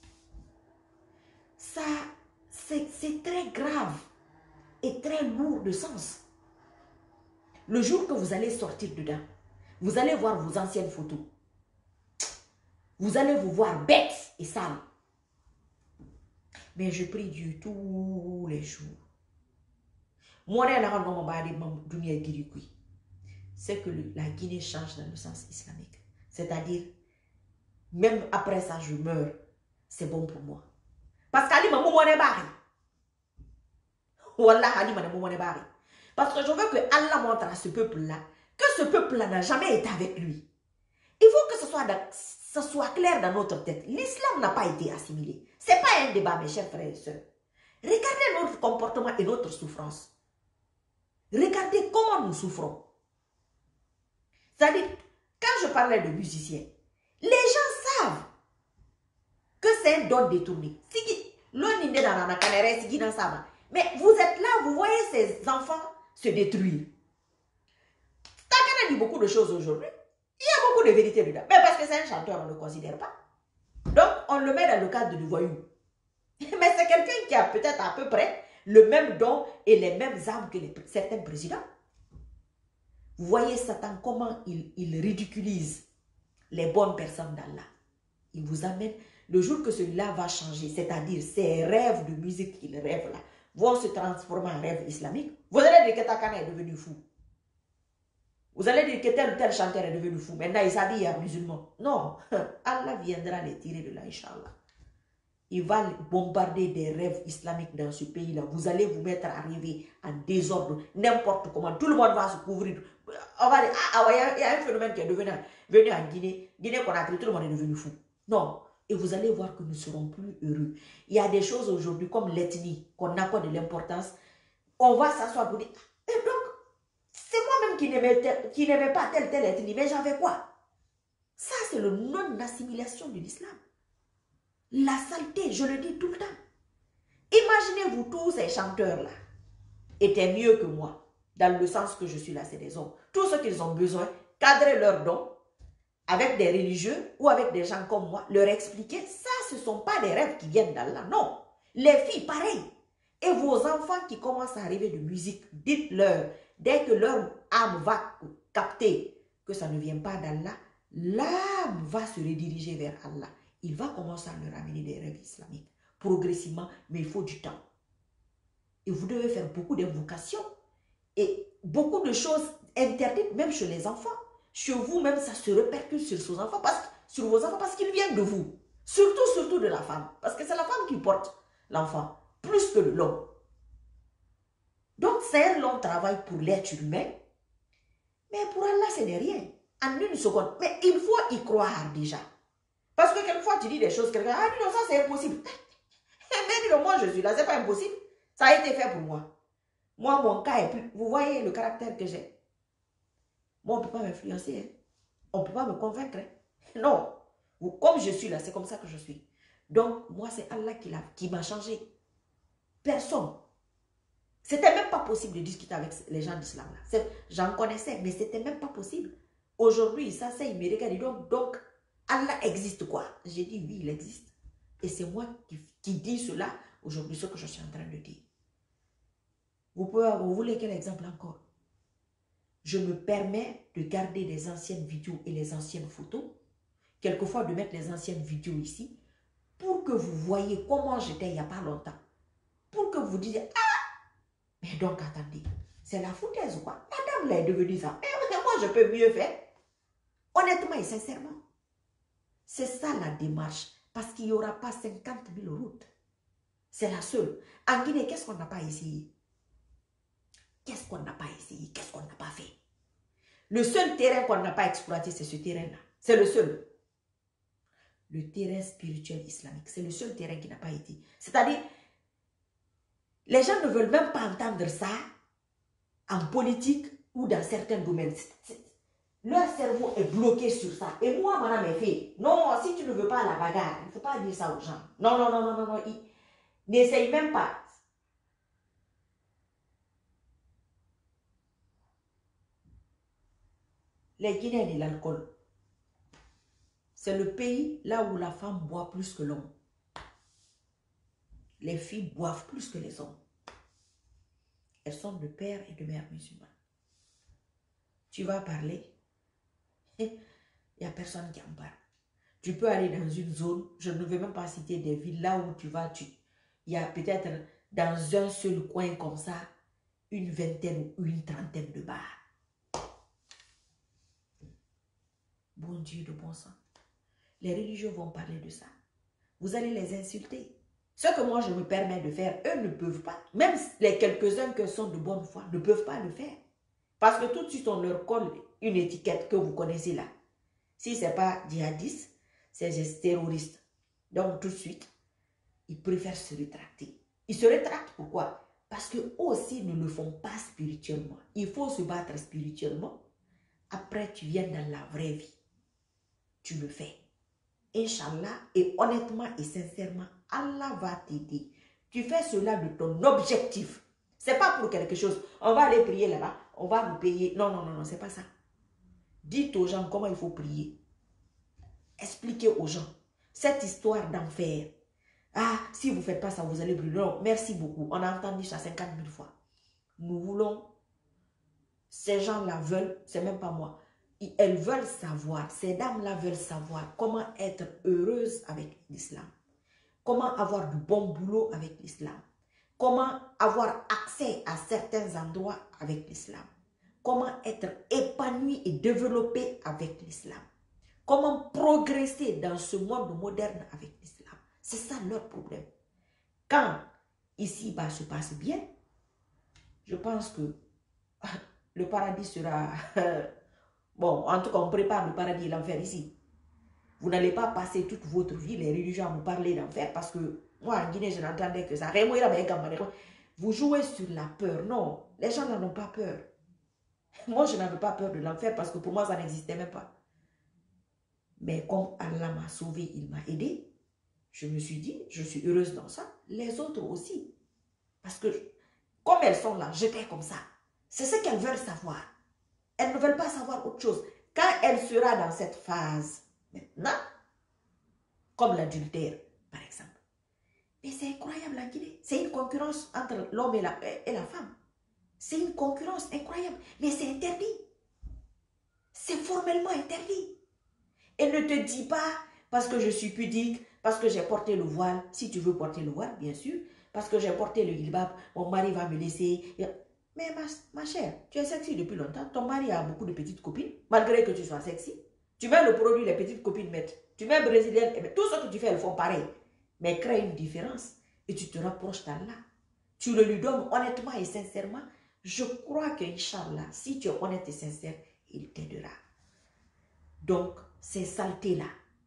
Ça, c'est très grave et très lourd de sens. Le jour que vous allez sortir dedans, vous allez voir vos anciennes photos. Vous allez vous voir bêtes et sales. Mais je prie Dieu tous les jours. C'est que la Guinée change dans le sens islamique. C'est-à-dire, même après ça, je meurs. C'est bon pour moi. Parce qu'Ali m'a moumoné bari. Wallah, Ali m'a moumoné bari. Parce que je veux que Allah montre à ce peuple-là que ce peuple-là n'a jamais été avec lui. Il faut que ce soit, dans, ce soit clair dans notre tête. L'islam n'a pas été assimilé. Ce n'est pas un débat, mes chers frères et sœurs. Regardez notre comportement et notre souffrance. Regardez comment nous souffrons. C'est-à-dire, quand je parlais de musiciens, les gens savent que c'est un don détourné. Mais vous êtes là, vous voyez ces enfants se détruire. Takana dit beaucoup de choses aujourd'hui. Il y a beaucoup de vérités dedans. Mais parce que c'est un chanteur, on ne le considère pas. Donc, on le met dans le cadre du voyou. Mais c'est quelqu'un qui a peut-être à peu près le même don et les mêmes armes que les, certains présidents. Vous voyez Satan, comment il, il ridiculise les bonnes personnes d'Allah. Il vous amène, le jour que celui-là va changer, c'est-à-dire ces rêves de musique qu'il rêve là, vont se transformer en rêve islamique. Vous allez dire que Takana est devenu fou. Vous allez dire que tel ou tel chanteur est devenu fou. Maintenant, il s'habille à musulman. Non, Allah viendra les tirer de là, Inch'Allah. il va bombarder des rêves islamiques dans ce pays-là. Vous allez vous mettre à rêver en désordre, n'importe comment. Tout le monde va se couvrir. On va dire, ah, ah, il y, y a un phénomène qui est devenu, venu en Guinée. Guinée qu'on a pris, tout le monde est devenu fou. Non. Et vous allez voir que nous ne serons plus heureux. Il y a des choses aujourd'hui comme l'ethnie, qu'on accorde de l'importance. On va s'asseoir pour dire, et donc, c'est moi-même qui n'aimais pas telle, telle ethnie, mais j'avais quoi? Ça, c'est le non-assimilation de l'islam. La saleté, je le dis tout le temps. Imaginez-vous tous ces chanteurs-là étaient mieux que moi, dans le sens que je suis là, c'est des hommes. Tout ce qu'ils ont besoin, cadrer leurs dons avec des religieux ou avec des gens comme moi, leur expliquer, ça, ce ne sont pas des rêves qui viennent d'Allah, non. Les filles, pareil. Et vos enfants qui commencent à rêver de musique, dites-leur, dès que leur âme va capter que ça ne vient pas d'Allah, l'âme va se rediriger vers Allah. Il va commencer à leur amener des rêves islamiques, progressivement, mais il faut du temps. Et vous devez faire beaucoup d'invocations et beaucoup de choses interdites, même chez les enfants. Chez vous, même, ça se répercute sur, vos enfants parce, sur vos enfants parce qu'ils viennent de vous. Surtout, surtout de la femme. Parce que c'est la femme qui porte l'enfant, plus que l'homme. Donc, c'est un long travail pour l'être humain. Mais pour Allah, ce n'est rien. En une seconde. Mais il faut y croire déjà. Parce que quelquefois, tu dis des choses, quelqu'un, ah non, ça c'est impossible. Mais dis-le, moi je suis là, c'est pas impossible. Ça a été fait pour moi. Moi, mon cas est plus... Vous voyez le caractère que j'ai. Moi, on ne peut pas m'influencer. Hein. On ne peut pas me convaincre. Hein. Non. Comme je suis là, c'est comme ça que je suis. Donc, moi, c'est Allah qui m'a changé. Personne. C'était même pas possible de discuter avec les gens d'islam. J'en connaissais, mais c'était même pas possible. Aujourd'hui, ça, c'est, il me regarde. Donc, donc, Allah existe quoi? J'ai dit oui, il existe. Et c'est moi qui, qui dis cela aujourd'hui, ce que je suis en train de dire. Vous, pouvez, vous voulez quel exemple encore? Je me permets de garder les anciennes vidéos et les anciennes photos. Quelquefois de mettre les anciennes vidéos ici. Pour que vous voyez comment j'étais il n'y a pas longtemps. Pour que vous disiez, ah! Mais donc attendez, c'est la foutaise ou quoi? La dame là est devenue ça. Et moi je peux mieux faire. Honnêtement et sincèrement. C'est ça la démarche. Parce qu'il n'y aura pas cinquante mille routes. C'est la seule. En Guinée, qu'est-ce qu'on n'a pas essayé? Qu'est-ce qu'on n'a pas essayé? Qu'est-ce qu'on n'a pas fait? Le seul terrain qu'on n'a pas exploité, c'est ce terrain-là. C'est le seul. Le terrain spirituel islamique. C'est le seul terrain qui n'a pas été. C'est-à-dire, les gens ne veulent même pas entendre ça en politique ou dans certains domaines. Leur cerveau est bloqué sur ça. Et moi, madame, mes filles, non, si tu ne veux pas la bagarre, il ne faut pas dire ça aux gens. Non, non, non, non, non, non. N'essaye même pas. Les Guinéens et l'alcool. C'est le pays là où la femme boit plus que l'homme. Les filles boivent plus que les hommes. Elles sont de père et de mère musulmans. Tu vas parler. Il n'y a personne qui en parle. Tu peux aller dans une zone, je ne vais même pas citer des villes, là où tu vas, tu, il y a peut-être dans un seul coin comme ça, une vingtaine ou une trentaine de bars. Bon Dieu de bon sang. Les religieux vont parler de ça. Vous allez les insulter. Ce que moi je me permets de faire, eux ne peuvent pas. Même les quelques-uns qui sont de bonne foi ne peuvent pas le faire. Parce que tout de suite on leur colle une étiquette que vous connaissez là. Si ce n'est pas djihadiste, c'est terroriste. Donc tout de suite, ils préfèrent se rétracter. Ils se rétractent pourquoi? Parce qu'eux aussi ne le font pas spirituellement. Il faut se battre spirituellement. Après, tu viens dans la vraie vie. Tu le fais. Inch'Allah, et honnêtement et sincèrement, Allah va t'aider. Tu fais cela de ton objectif. Ce n'est pas pour quelque chose. On va aller prier là-bas. On va nous payer. Non, non, non, non, ce n'est pas ça. Dites aux gens comment il faut prier. Expliquez aux gens cette histoire d'enfer. Ah, si vous ne faites pas ça, vous allez brûler. Non, merci beaucoup. On a entendu ça cinquante mille fois. Nous voulons, ces gens-là veulent, c'est même pas moi, elles veulent savoir, ces dames-là veulent savoir comment être heureuses avec l'islam. Comment avoir du bon boulot avec l'islam. Comment avoir accès à certains endroits avec l'islam. Comment être épanoui et développé avec l'islam. Comment progresser dans ce monde moderne avec l'islam. C'est ça leur problème. Quand ici-bas se passe bien, je pense que le paradis sera... bon, en tout cas, on prépare le paradis et l'enfer ici. Vous n'allez pas passer toute votre vie, les religions, à vous parler d'enfer, parce que moi, en Guinée, je n'entendais que ça. Vous jouez sur la peur. Non, les gens n'en ont pas peur. Moi, je n'avais pas peur de l'enfer parce que pour moi, ça n'existait même pas. Mais comme Allah m'a sauvé, il m'a aidé, je me suis dit, je suis heureuse dans ça. Les autres aussi. Parce que, comme elles sont là, j'étais comme ça. C'est ce qu'elles veulent savoir. Elles ne veulent pas savoir autre chose. Quand elle sera dans cette phase, maintenant, comme l'adultère, par exemple. Mais c'est incroyable la Guinée. C'est une concurrence entre l'homme et la, et la femme. C'est une concurrence incroyable. Mais c'est interdit. C'est formellement interdit. Et ne te dis pas, parce que je suis pudique, parce que j'ai porté le voile, si tu veux porter le voile, bien sûr, parce que j'ai porté le hijab, mon mari va me laisser. Mais ma, ma chère, tu es sexy depuis longtemps. Ton mari a beaucoup de petites copines, malgré que tu sois sexy. Tu mets le produit, les petites copines mettent. Tu mets brésilienne, tout ce que tu fais, elles font pareil. Mais crée une différence et tu te rapproches d'Allah. Tu le lui donnes honnêtement et sincèrement. Je crois que, Inch'Allah, si tu es honnête et sincère, il t'aidera. Donc, ces saletés-là,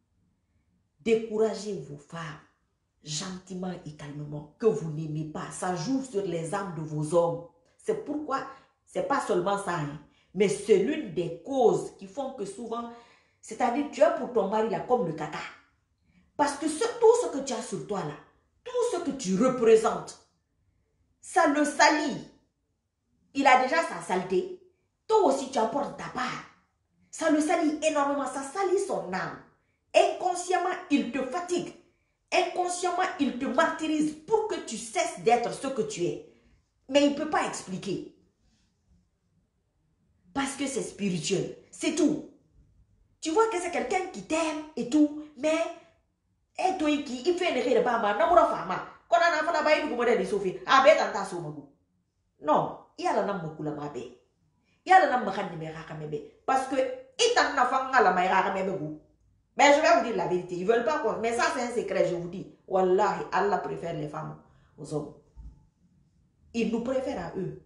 découragez vos femmes gentiment et calmement, que vous n'aimez pas. Ça joue sur les âmes de vos hommes. C'est pourquoi, c'est pas seulement ça, hein, mais c'est l'une des causes qui font que souvent, c'est-à-dire tu es pour ton mari là comme le caca. Parce que ce, tout ce que tu as sur toi là, tout ce que tu représentes, ça le salit. Il a déjà sa saleté. Toi aussi tu apportes ta part. Ça le salit énormément, ça salit son âme. Inconsciemment, il te fatigue. Inconsciemment, il te martyrise pour que tu cesses d'être ce que tu es. Mais il ne peut pas expliquer. Parce que c'est spirituel. C'est tout. Tu vois que c'est quelqu'un qui t'aime et tout, mais et toi qui il fait une rire pas mal, non fama. Quand on a fait la baille du modèle de Sophie, ah ben t'as ça non, il y a la nam beaucoup la mabe. Il y a la nam bakani me rakamebe parce que il t'en a fait la maille rakamebe. Mais je vais vous dire la vérité, ils veulent pas quoi. Mais ça c'est un secret, je vous dis. Wallahi, Allah préfère les femmes aux hommes. Il nous préfère à eux.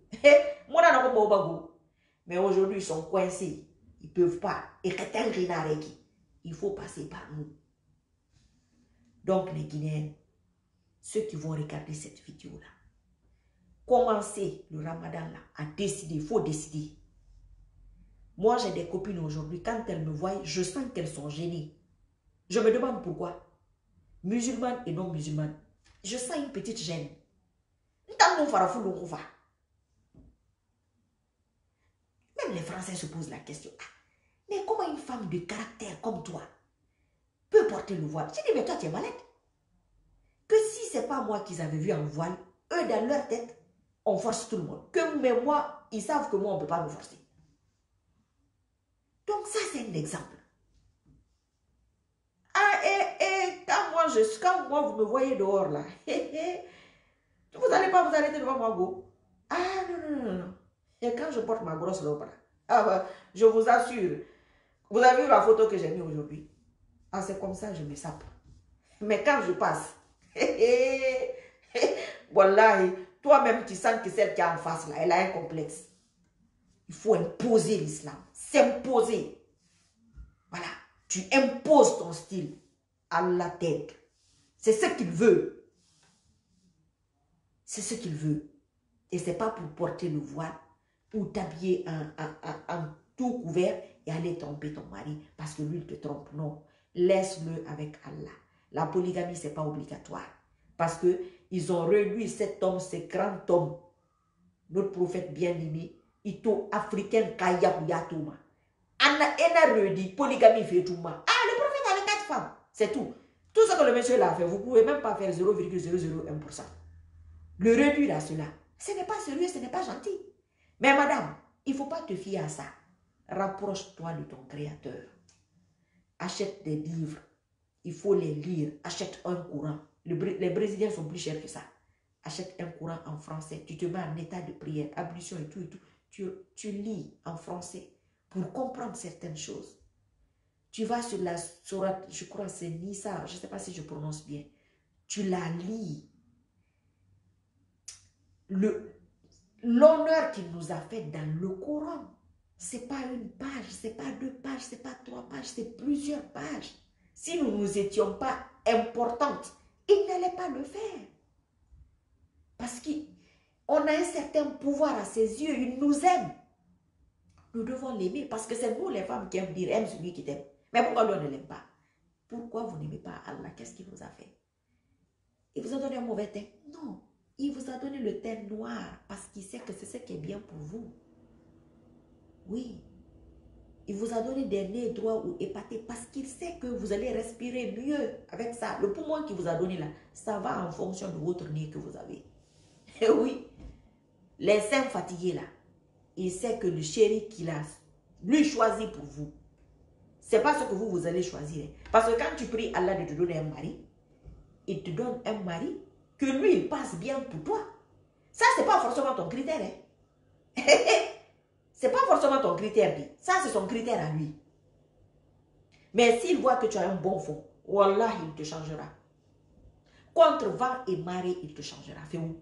Mais aujourd'hui, ils sont coincés. Ils ne peuvent pas. Il faut passer par nous. Donc, les Guinéens, ceux qui vont regarder cette vidéo-là, commencez le ramadan là à décider. Il faut décider. Moi, j'ai des copines aujourd'hui, quand elles me voient, je sens qu'elles sont gênées. Je me demande pourquoi. Musulmanes et non musulmanes. Je sens une petite gêne. Même les Français se posent la question. Ah, mais comment une femme de caractère comme toi peut porter le voile? J'ai dit, mais toi, tu es malade. Que si ce n'est pas moi qu'ils avaient vu en voile, eux, dans leur tête, on force tout le monde. Que, mais moi, ils savent que moi, on ne peut pas me forcer. Donc, ça, c'est un exemple. Ah, et, et quand, moi, je, quand moi, vous me voyez dehors, là, vous n'allez pas vous arrêter devant moi, go. Ah, non, non, non, non. Et quand je porte ma grosse robe, là, ah, bah, je vous assure, vous avez vu la photo que j'ai mise aujourd'hui? Ah, c'est comme ça, je me sape. Mais quand je passe, voilà, toi-même, tu sens que celle qui est en face, là, elle a un complexe. Il faut imposer l'islam. S'imposer. Voilà. Tu imposes ton style. Allah t'aide. C'est ce qu'il veut. C'est ce qu'il veut. Et ce n'est pas pour porter le voile ou t'habiller en, en, en, en tout couvert et aller tromper ton mari parce que lui, il te trompe. Non. Laisse-le avec Allah. La polygamie, ce n'est pas obligatoire. Parce qu'ils ont réduit cet homme, ce grand homme, notre prophète bien-aimé, ito africain kaya yatuma. Anna ena réduit polygamie fait tout mal. Ah, le prophète avait quatre femmes. C'est tout. Tout ce que le monsieur l'a fait, vous ne pouvez même pas faire zéro virgule zéro zéro un pour cent. Le réduire à cela, ce n'est pas sérieux, ce n'est pas gentil. Mais madame, il ne faut pas te fier à ça. Rapproche-toi de ton créateur. Achète des livres. Il faut les lire. Achète un courant. Le, les Brésiliens sont plus chers que ça. Achète un courant en français. Tu te mets en état de prière, ablution et tout et tout. Tu, tu lis en français pour comprendre certaines choses. Tu vas sur la sourate, je crois c'est Nisa, je ne sais pas si je prononce bien. tu la lis. Le, l'honneur qu'il nous a fait dans le Coran, c'est pas une page, c'est pas deux pages, c'est pas trois pages, c'est plusieurs pages. Si nous nous étions pas importantes, il n'allait pas le faire. Parce qu'on a un certain pouvoir à ses yeux, il nous aime. Nous devons l'aimer parce que c'est nous les femmes qui aiment dire aime celui qui t'aime. Mais pourquoi lui on ne l'aime pas? Pourquoi vous n'aimez pas Allah? Qu'est-ce qu'il vous a fait? Il vous a donné un mauvais teint? Non. Il vous a donné le teint noir parce qu'il sait que c'est ce qui est bien pour vous. Oui. Il vous a donné des nez droits ou épatés parce qu'il sait que vous allez respirer mieux avec ça. Le poumon qu'il vous a donné là, ça va en fonction de votre nez que vous avez. Et oui. Les seins fatigués là, il sait que le chéri qu'il a, lui choisit pour vous. Ce n'est pas ce que vous, vous allez choisir. Parce que quand tu pries Allah de te donner un mari, il te donne un mari que lui, il passe bien pour toi. Ça, ce n'est pas forcément ton critère. Hein? Ce n'est pas forcément ton critère. Ça, c'est son critère à lui. Mais s'il voit que tu as un bon fond, Wallah, il te changera. Contre vent et marée, il te changera. Fais où?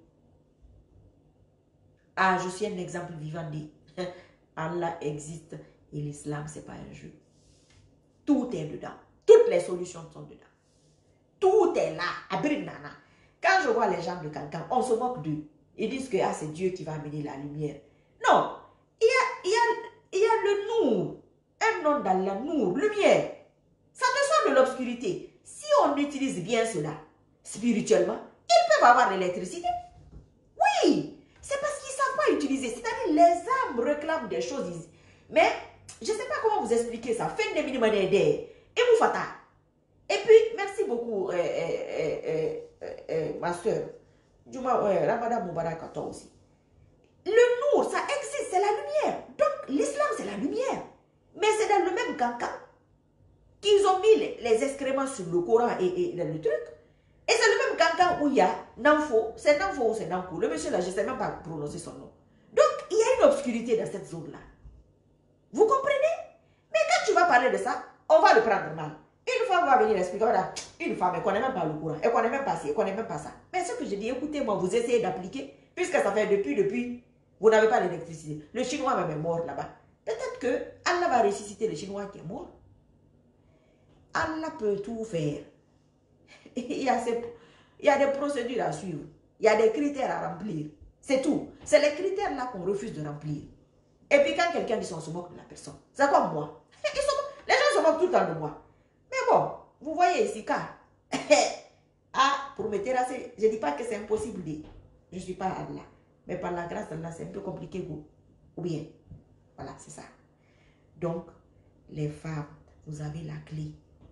Ah, je suis un exemple vivant de Allah existe et l'islam, ce n'est pas un jeu. Tout est dedans. Toutes les solutions sont dedans. Tout est là. Quand je vois les gens de quelqu'un, on se moque d'eux. Ils disent que ah, c'est Dieu qui va amener la lumière. Non. Il y a, il y a, il y a le Nour. Un nom d'Allah, Nour, lumière. Ça te sort de l'obscurité. Si on utilise bien cela, spirituellement, ils peuvent avoir l'électricité. Oui. C'est parce qu'ils ne savent pas utiliser. C'est-à-dire les âmes réclament des choses. Mais je ne sais pas comment vous expliquer ça. Faites des minimums d'aider. Et vous faites. Et puis, merci beaucoup, euh, euh, euh, euh, euh, ma soeur. Juma, ouais, Ramadan Moubarak à toi aussi. Le Nour, ça existe, c'est la lumière. Donc, l'islam, c'est la lumière. Mais c'est dans le même cancan qu'ils ont mis les, les excréments sur le Coran et, et dans le truc. Et c'est le même cancan où il y a Nanfo. C'est Nanfo ou c'est Nankou. Le monsieur là, je ne sais même pas prononcer son nom. Donc, il y a une obscurité dans cette zone-là. Vous comprenez? Mais quand tu vas parler de ça, on va le prendre mal. Une femme va venir expliquer, une femme, elle ne connaît même pas le Coran, elle ne connaît même pas ci, elle ne connaît même pas ça. Mais ce que je dis, écoutez, moi, vous essayez d'appliquer, puisque ça fait depuis, depuis, vous n'avez pas l'électricité. Le Chinois même est mort là-bas. Peut-être que Allah va ressusciter le Chinois qui est mort. Allah peut tout faire. Il y a, ces, il y a des procédures à suivre. Il y a des critères à remplir. C'est tout. C'est les critères-là qu'on refuse de remplir. Et puis quand quelqu'un dit qu'on se moque de la personne, c'est comme moi. Ils sont, les gens se moquent tout le temps de moi. Mais bon, vous voyez ici, car, ah, pour me terrasser, je ne dis pas que c'est impossible. Je ne suis pas Allah. Mais par la grâce d'Allah, c'est un peu compliqué. Vous. Ou bien, voilà, c'est ça. Donc, les femmes, vous avez la clé.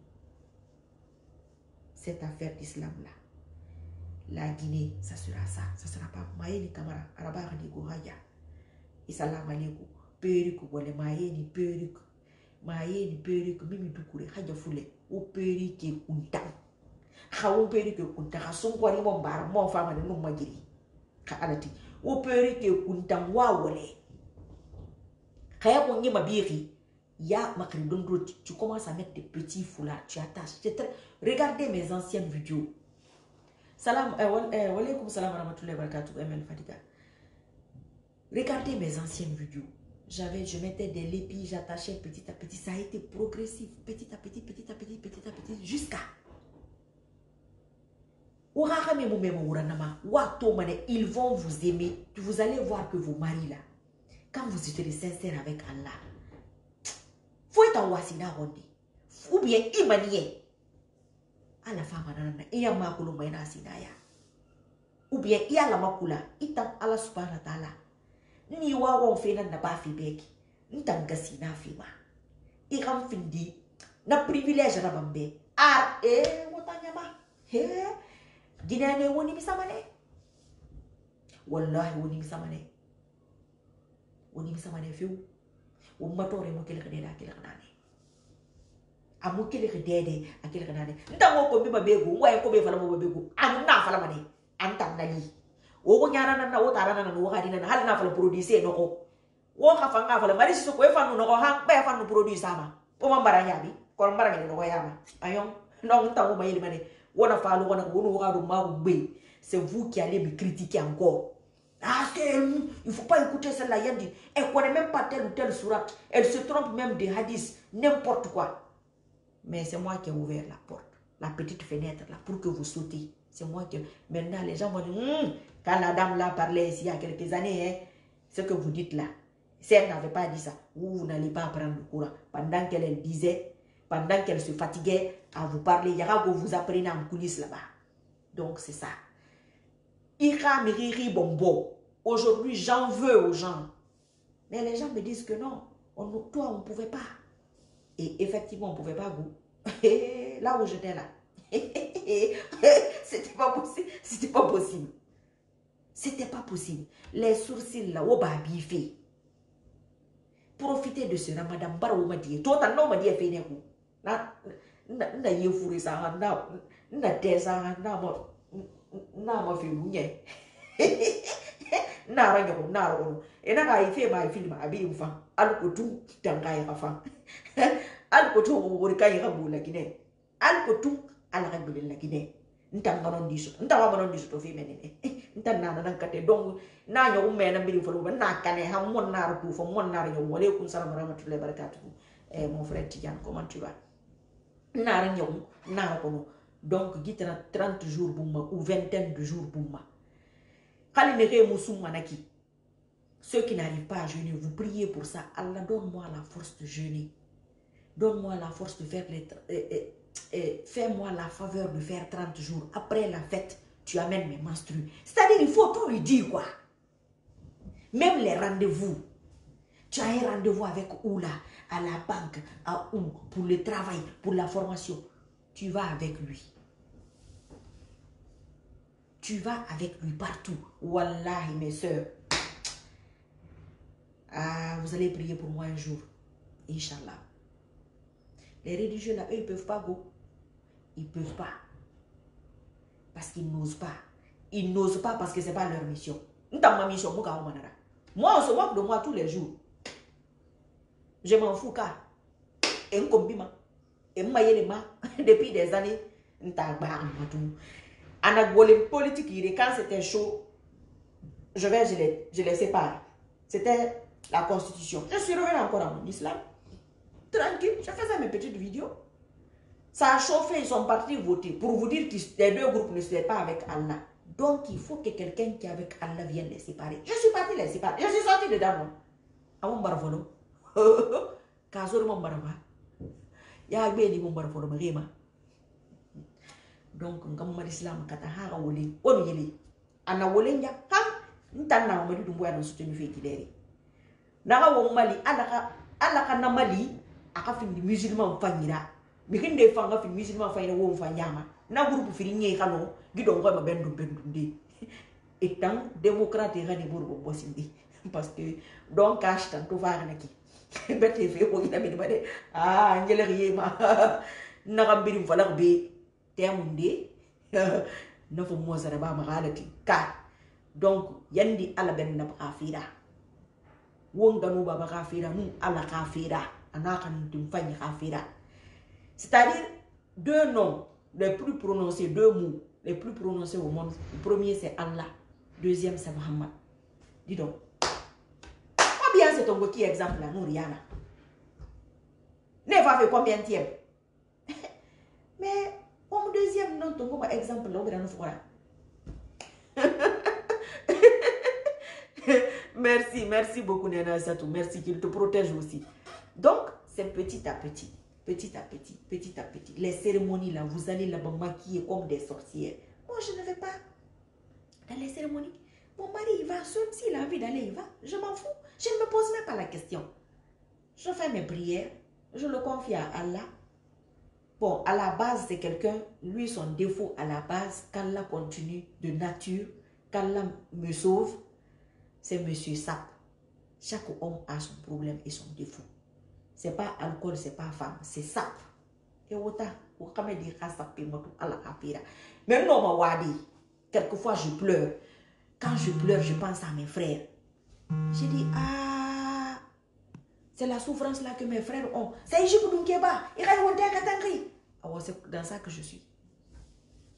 Cette affaire d'islam-là. La Guinée, ça sera ça. Ça ne sera pas Maïni Kamara, Arabar ni Gohaya. Isalam alaikum. Periku, wale Maïni Periku. Maïni Periku, Mimi Dukure, Haja Fule. Ou Perike Kuntan. Haou Perike Kuntan. Son quoi mon bar, mon femme, et non magiri. Kaanati. Ou Perike Kuntan, Wawale. Kaya Konye Mabiri. Ya Makridondo, tu commences à mettre des petits foulards, tu attaches. Regardez mes anciennes vidéos. Salam, euh, wa alaykoum salam wa rahmatullahi wa barakatuh, M L Fadiga. Regardez mes anciennes vidéos. J'avais, je mettais des lépis, j'attachais petit à petit. Ça a été progressif, petit à petit, petit à petit, petit à petit, jusqu'à. Ils vont vous aimer. Vous allez voir que vos maris là, quand vous serez sincères avec Allah, faut être en wasina hondi. Ou bien imanier. À la femme, il y a ma colombe sinaya. Ou bien il y a la makula, itam Allah subhanahu wa ta'ala. Ni wa wa fena na ba fi beki. Ntam gasina fi ma. Ikam findi na privilège na bambe. Ar eh wotanya ma. He. Ginane woni misamane. Wallahi woni misamane. Woni misamane fiu. Umatore mo kele kene la kele kanane. Amu kele kedede akele kanane. Ntango ko biba bego, wa ko be fala mo bego. Anu na fala mane. Antam nali. Wo ko nyara na na wo tarana na wo kadina na hal na fala producer no ko. Wo ka fanga fala mari siso ko e fanu no ko han ba fanu producer sama. O mambara nyabi, ko mambara ngene no ko yama. Ayon, no ntango mayeli mane. C'est vous qui allez me critiquer encore. Ah, il ne faut pas écouter celle-là. Elle ne connaît même pas telle ou telle sourate. Elle se trompe même des hadiths, n'importe quoi. Mais c'est moi qui ai ouvert la porte, la petite fenêtre là, pour que vous sautez. C'est moi qui... Maintenant, les gens vont dire, hm, quand la dame là parlait ici il y a quelques années, hein, ce que vous dites là, si elle n'avait pas dit ça, vous, vous n'allez pas apprendre le courant. Pendant qu'elle disait, pendant qu'elle se fatiguait à vous parler, il y aura que vous apprenez en coulisses là-bas. Donc, c'est ça. Ira miriri bombo. Aujourd'hui, j'en veux aux gens. Mais les gens me disent que non, on, toi, on ne pouvait pas. Et effectivement, on ne pouvait pas, vous. Là où j'étais là. C'était pas possible. C'était pas possible. C'était pas possible. Les sourcils là, au babi fait. Profitez de ce ramadan. Barou m'a dit. Toi, t'as non m'a dit, fait n'est vous. Na, na, na, yé fourré ça, na, na, té ça, na, ma, na, ma fait mouillé. Na, rango, na, rango. Et na, na, il fait ma film, à bien, enfin. Alcotou, tangaï, enfin. Alcotou, ou recaille, rabou, la Guinée. Alcotou, à la règle de la Guinée. Nta ngano ndiso nta wa ngano ndiso to fi menene nta na na kate donc na nyo me na mbiri folo na kane ha mon na ru fo mon na nyo wala kun salam rahmatullahi barakatuh eh mon frère Tidiane comment tu vas na ra nyo na ko no donc gitana trente jours bumma ou vingtaine de jours bumma khali ne re musum manaki ceux qui n'arrivent pas à jeûner vous priez pour ça. Allah, donne-moi la force de jeûner, donne-moi la force de faire les eh, eh, Eh, fais-moi la faveur de faire trente jours. Après la fête, tu amènes mes menstrues. C'est-à-dire, il faut tout lui dire, quoi. Même les rendez-vous. Tu as un rendez-vous avec Oula, à la banque, à où, pour le travail, pour la formation. Tu vas avec lui. Tu vas avec lui partout. Wallahi, mes soeurs. Ah, vous allez prier pour moi un jour. Inch'Allah. Les religieux là, eux, ils ne peuvent pas go. Ils ne peuvent pas. Parce qu'ils n'osent pas. Ils n'osent pas parce que ce n'est pas leur mission. Dans ma mission, moi, on se moque de moi tous les jours. Je m'en fous car. Et un combima. Et moi, depuis des années, Anagolé politique, quand c'était chaud, je vais, je les, je les sépare. C'était la constitution. Je suis revenu encore à mon islam. Tranquille, je faisais mes petites vidéos. Ça a chauffé, ils sont partis voter. Pour vous dire que les deux groupes ne se pas avec Allah. Donc, il faut que quelqu'un qui est avec Allah vienne les séparer. Je suis parti les séparer. Je suis sorti dedans. À mon barvono. Kazor mon barva. Ya béni mon barvono, Marima. Donc, on va l'islam katahara woli. On yeli. Ana wolenja. Ha! Ntana mari dumbo ya soutenu fait qu'il Naga wo mali. Alaka. Alaka na mali. Aka fin musulman fanyira. Bikin de fanga fin musulman fanyira wo fanyama. Na groupe fi nye kano gidon ko ma bendu bendu ndi. Étant démocrate et rani bourgo bossindi. Parce que donc cash tanto va naki. Bete fe ko ina bi bade. Ah, ngele yema. Na gambiri falak be temunde. Na fo mo zara ba magalati ka. Donc yandi ala ben na kafira. Wonga no baba kafira mu ala kafira. C'est-à-dire deux noms les plus prononcés, deux mots les plus prononcés au monde. Le premier c'est Allah, deuxième c'est Muhammad. Dis donc. Combien c'est ton petit exemple là, nous Rihanna? Ne va faire combien de temps? Mais comme deuxième non, ton exemple là, on va nous faire. Merci, merci beaucoup Nena Satou, merci qu'il te protège aussi. Donc, c'est petit à petit, petit à petit, petit à petit. Les cérémonies là, vous allez là-bas maquiller comme des sorcières. Moi, je ne vais pas dans les cérémonies. Mon mari, il va seul. S'il a envie d'aller, il va. Je m'en fous. Je ne me pose même pas la question. Je fais mes prières. Je le confie à Allah. Bon, à la base, c'est quelqu'un, lui, son défaut à la base, qu'Allah continue de nature, qu'Allah me sauve, c'est Monsieur Sap. Chaque homme a son problème et son défaut. C'est pas alcool, c'est pas femme, c'est sap. Et autant, vous pouvez dire que ça peut être mais non, ma wadi, quelquefois je pleure. Quand je pleure, je pense à mes frères. Je dis, ah, c'est la souffrance là que mes frères ont. C'est Égypte Dunkeba. C'est dans ça que je suis.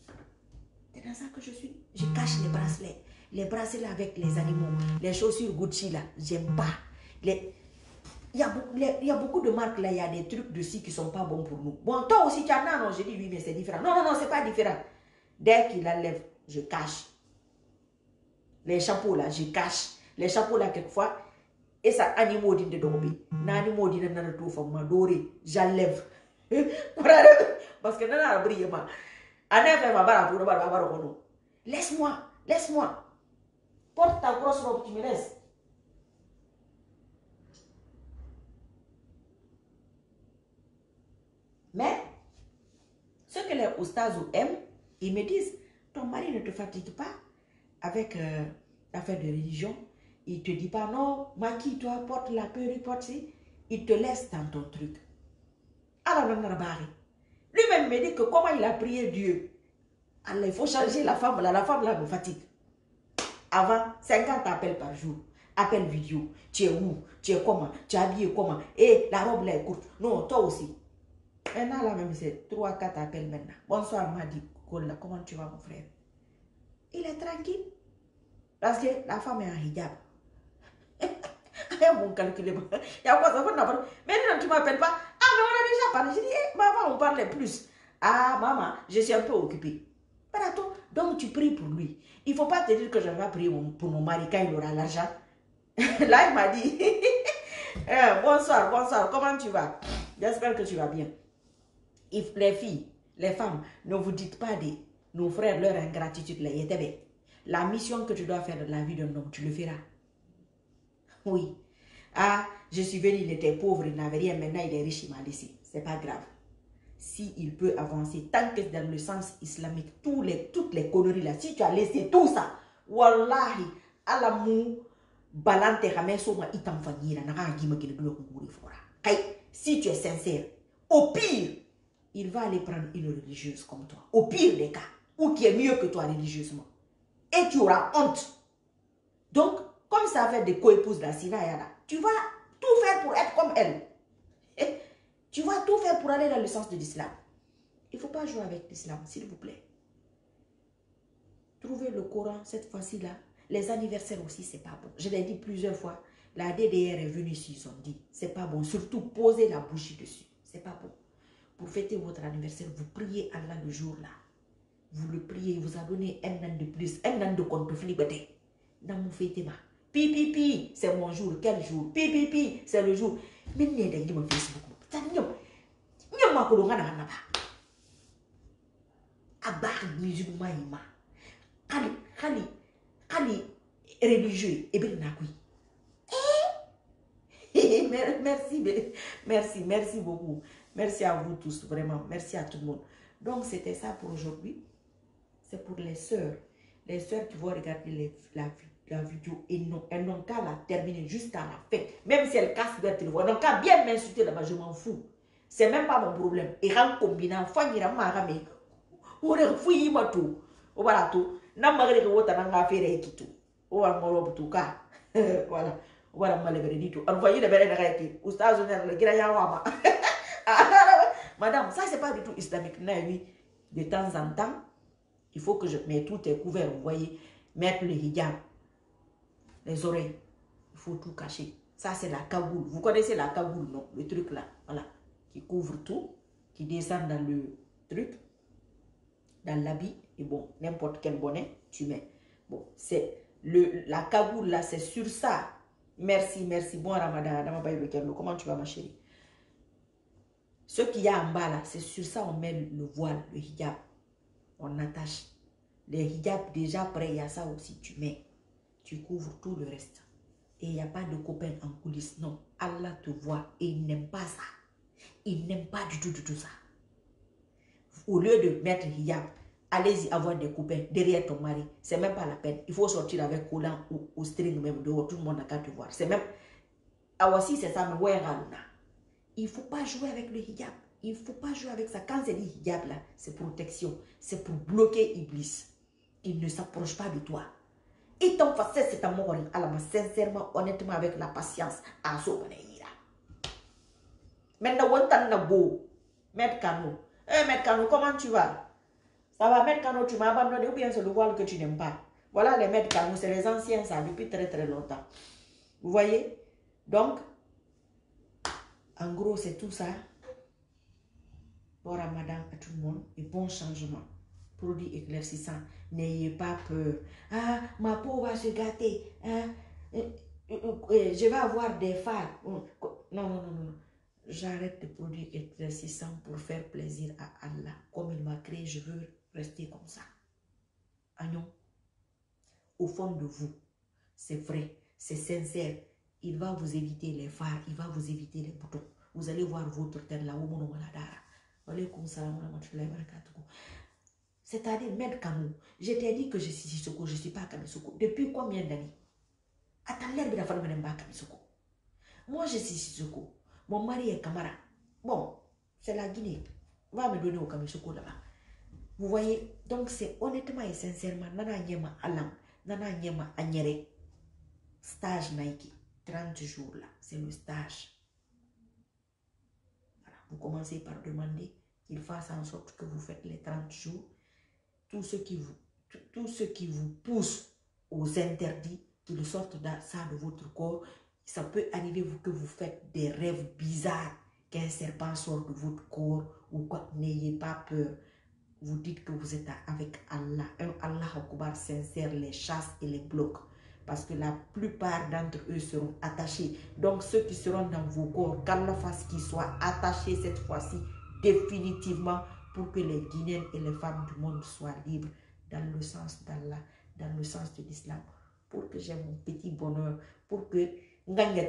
C'est dans ça que je suis. Je cache les bracelets. Les bracelets avec les animaux. Les chaussures Gucci là, j'aime pas. Les... Il, y a beaucoup, les... il y a beaucoup de marques là, il y a des trucs dessus qui sont pas bons pour nous. Bon, toi aussi tu en as, non? Je dis oui, mais c'est différent. Non, non, non, c'est pas différent. Dès qu'il enlève, je cache. Les chapeaux là, je cache. Les chapeaux là, quelquefois, et ça, animaux d'inde d'orbi. N'animaux d'inde n'a tout format doré. J'enlève. Parce que n'a pas brillé ma. Laisse-moi, laisse-moi. Porte ta grosse robe, tu me laisses. Mais, ce que les oustazos aiment, ils me disent, ton mari ne te fatigue pas avec euh, l'affaire de religion. Il ne te dit pas, non, maquille-toi, porte la perruque, porte ci. Il te laisse dans ton truc. Alors, lui-même me dit que comment il a prié Dieu. Alors, il faut changer la femme là. La femme là me fatigue. Avant, cinquante appels par jour. Appels vidéo. Tu es où? Tu es comment? Tu es habillé comment? Et la robe là est courte. Non, toi aussi. Maintenant, là même, c'est trois, quatre appels maintenant. Bonsoir, Madi. Comment tu vas, mon frère? Il est tranquille. Parce que la femme est en hijab. Bon calculé. Il y a quoi ça? Mais non, tu ne m'appelles pas. Ah, mais on a déjà parlé. Je dis, eh, maman, on parlait plus. Ah, maman, je suis un peu occupée. Donc, tu pries pour lui. Il ne faut pas te dire que je vais prier pour mon mari quand il aura l'argent. Là, il m'a dit, eh, bonsoir, bonsoir, comment tu vas? J'espère que tu vas bien. If les filles, les femmes, ne vous dites pas de nos frères, leur ingratitude. La mission que tu dois faire de la vie d'un homme, tu le feras. Oui. Ah, je suis venu, il était pauvre, il n'avait rien, maintenant il est riche, il m'a laissé. C'est pas grave. S'il peut avancer, tant que c'est dans le sens islamique, tous les, toutes les conneries là, si tu as laissé tout ça, wallahi, alamou, balante ramesoma itamfanira, naragima qui le bloque fora. Si tu es sincère, au pire, il va aller prendre une religieuse comme toi. Au pire des cas, ou qui est mieux que toi religieusement. Et tu auras honte. Donc, comme ça fait des co-épouses d'Assina, tu vas tout faire pour être comme elle. Et tu vas tout faire pour aller dans le sens de l'islam. Il ne faut pas jouer avec l'islam, s'il vous plaît. Trouvez le Coran, cette fois-ci-là. Les anniversaires aussi, c'est pas bon. Je l'ai dit plusieurs fois. La D D R est venue ici, ils ont dit, c'est pas bon. Surtout, posez la bougie dessus. C'est pas bon. Pour fêter votre anniversaire, vous priez Allah le jour-là. Vous le priez, il vous a donné un an de plus, un an de compte flibeté. Dans mon fêté, pi pi pi, c'est mon jour, quel jour? Pi pi pi, c'est le jour. Mais n'y a pas de Facebook. Ça n'y a pas. N'y a pas de monde. Abar musulman ima. Kali, kali, kali religieux. Et bien nakui. Merci, merci, merci beaucoup. Merci à vous tous, vraiment. Merci à tout le monde. Donc, c'était ça pour aujourd'hui. C'est pour les sœurs. Les sœurs qui vont regarder les, la, la vidéo et non, elles n'ont qu'à la terminer juste à la fin. Même si elles cassent leur téléphone, elles n'ont qu'à bien m'insulter là-bas, je m'en fous. C'est même pas mon problème. Et quand combinant, fanira marame, ou le fouille ma tout, ou voilà tout. N'a pas de votre nanga faire et tout. Ou un moro tout cas. Voilà. Voilà, mal le tout. Envoyez les belles règles. Oustaz, le grayawama. Madame, ça c'est pas du tout islamique. De temps en temps, il faut que je mette tout est couvert. Vous voyez, mettre le hijab, les oreilles, il faut tout cacher. Ça c'est la cagoule. Vous connaissez la cagoule, non? Le truc là, voilà, qui couvre tout, qui descend dans le truc, dans l'habit. Et bon, n'importe quel bonnet, tu mets. Bon, c'est le la cagoule là, c'est sur ça. Merci, merci. Bon Ramadan, comment tu vas ma chérie? Ce qu'il y a en bas là, c'est sur ça on met le voile, le hijab. On attache. Les hijabs déjà prêts, il y a ça aussi, tu mets. Tu couvres tout le reste. Et il n'y a pas de copain en coulisses, non. Allah te voit et il n'aime pas ça. Il n'aime pas du tout, du tout ça. Au lieu de mettre hijab, allez-y avoir des copains derrière ton mari. C'est même pas la peine. Il faut sortir avec collant ou, ou string même dehors. Tout le monde n'a qu'à te voir. C'est même... Ah aussi, c'est ça, mais ouais, il ne faut pas jouer avec le hijab. Il ne faut pas jouer avec ça. Quand c'est dit hijab là, c'est protection. C'est pour bloquer Iblis. Il ne s'approche pas de toi. Et ton facette, c'est un mort. Alors, sincèrement, honnêtement, avec la patience, à ce moment-là. Maintenant, on t'en a beau. Maître Kano. Eh, Maître Kano, comment tu vas? Ça va, Maître Kano, tu m'as abandonné ou bien c'est le voile que tu n'aimes pas? Voilà les Maître Kano, c'est les anciens, ça, depuis très très longtemps. Vous voyez? Donc, en gros, c'est tout ça. Bon Ramadan à tout le monde et bon changement. Produit éclaircissant. N'ayez pas peur. Ah, ma peau va se gâter. Ah, euh, euh, euh, je vais avoir des fards. Non, non, non, non. J'arrête de produits éclaircissants pour faire plaisir à Allah. Comme il m'a créé, je veux rester comme ça. Agnon, au fond de vous, c'est vrai, c'est sincère. Il va vous éviter les fards, il va vous éviter les boutons. Vous allez voir votre tête là, où c'est-à-dire, Maître Kano, je t'ai dit que je suis Sissoko, je ne suis pas Kamisoko. Depuis combien d'années? Attends, l'air de la femme n'est pas Kamisoko. Moi, je suis Sissoko. Mon mari est Kamara. Bon, c'est la Guinée. Va me donner au Kamisoko là-bas. Vous voyez? Donc, c'est honnêtement et sincèrement, Nana Nyema Alam, Nana Nyema Anyere, stage Nike, trente jours là, c'est le stage. Voilà. Vous commencez par demander qu'il fasse en sorte que vous faites les trente jours. Tout ce qui vous, tout, tout ce qui vous pousse aux interdits, qu'ils sortent de ça de votre corps. Ça peut arriver que vous faites des rêves bizarres, qu'un serpent sort de votre corps ou quoi. N'ayez pas peur. Vous dites que vous êtes avec Allah. Un Allah Akbar sincère les chasse et les bloque. Parce que la plupart d'entre eux seront attachés. Donc ceux qui seront dans vos corps, qu'Allah fasse qu'ils soient attachés cette fois-ci définitivement pour que les Guinéennes et les femmes du monde soient libres dans le sens d'Allah, dans le sens de l'islam. Pour que j'ai mon petit bonheur, pour que grâce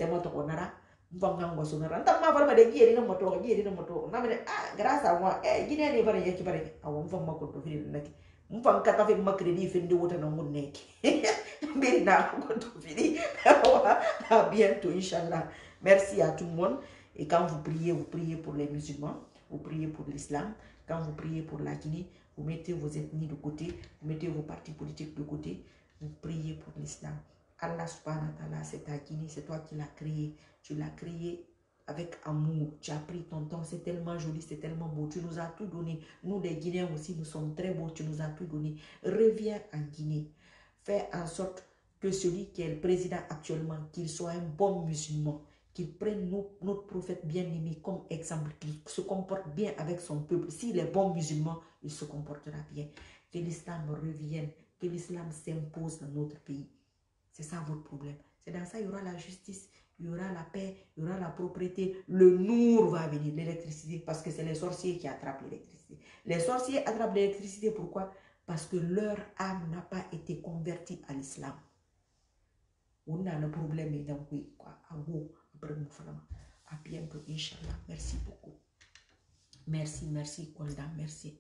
à moi, eh, Guinéen est varié qui paraît. Ah, on va m'accorder le fil. On va m'accorder ma crédit, fin de water dans mon nez. Mais n'a pas fini. À bientôt, Inch'Allah. Merci à tout le monde. Et quand vous priez, vous priez pour les musulmans, vous priez pour l'islam. Quand vous priez pour la Guinée, vous mettez vos ethnies de côté, vous mettez vos partis politiques de côté, vous priez pour l'islam. Allah subhanahu wa ta'ala, c'est ta Guinée, c'est toi qui l'as créé. Tu l'as créé avec amour. Tu as pris ton temps, c'est tellement joli, c'est tellement beau. Tu nous as tout donné. Nous, les Guinéens aussi, nous sommes très beaux. Tu nous as tout donné. Reviens en Guinée. Fais en sorte que celui qui est le président actuellement, qu'il soit un bon musulman, qu'il prenne nos, notre prophète bien-aimé comme exemple, qu'il se comporte bien avec son peuple. S'il est bon musulman, il se comportera bien. Que l'islam revienne, que l'islam s'impose dans notre pays. C'est ça votre problème. C'est dans ça qu'il y aura la justice, il y aura la paix, il y aura la propriété. Le nour va venir, l'électricité, parce que c'est les sorciers qui attrapent l'électricité. Les sorciers attrapent l'électricité, pourquoi? Parce que leur âme n'a pas été convertie à l'islam. On a un problème, donc oui, quoi. À bientôt, Inch'Allah. Merci beaucoup. Merci, merci, Kolda, merci.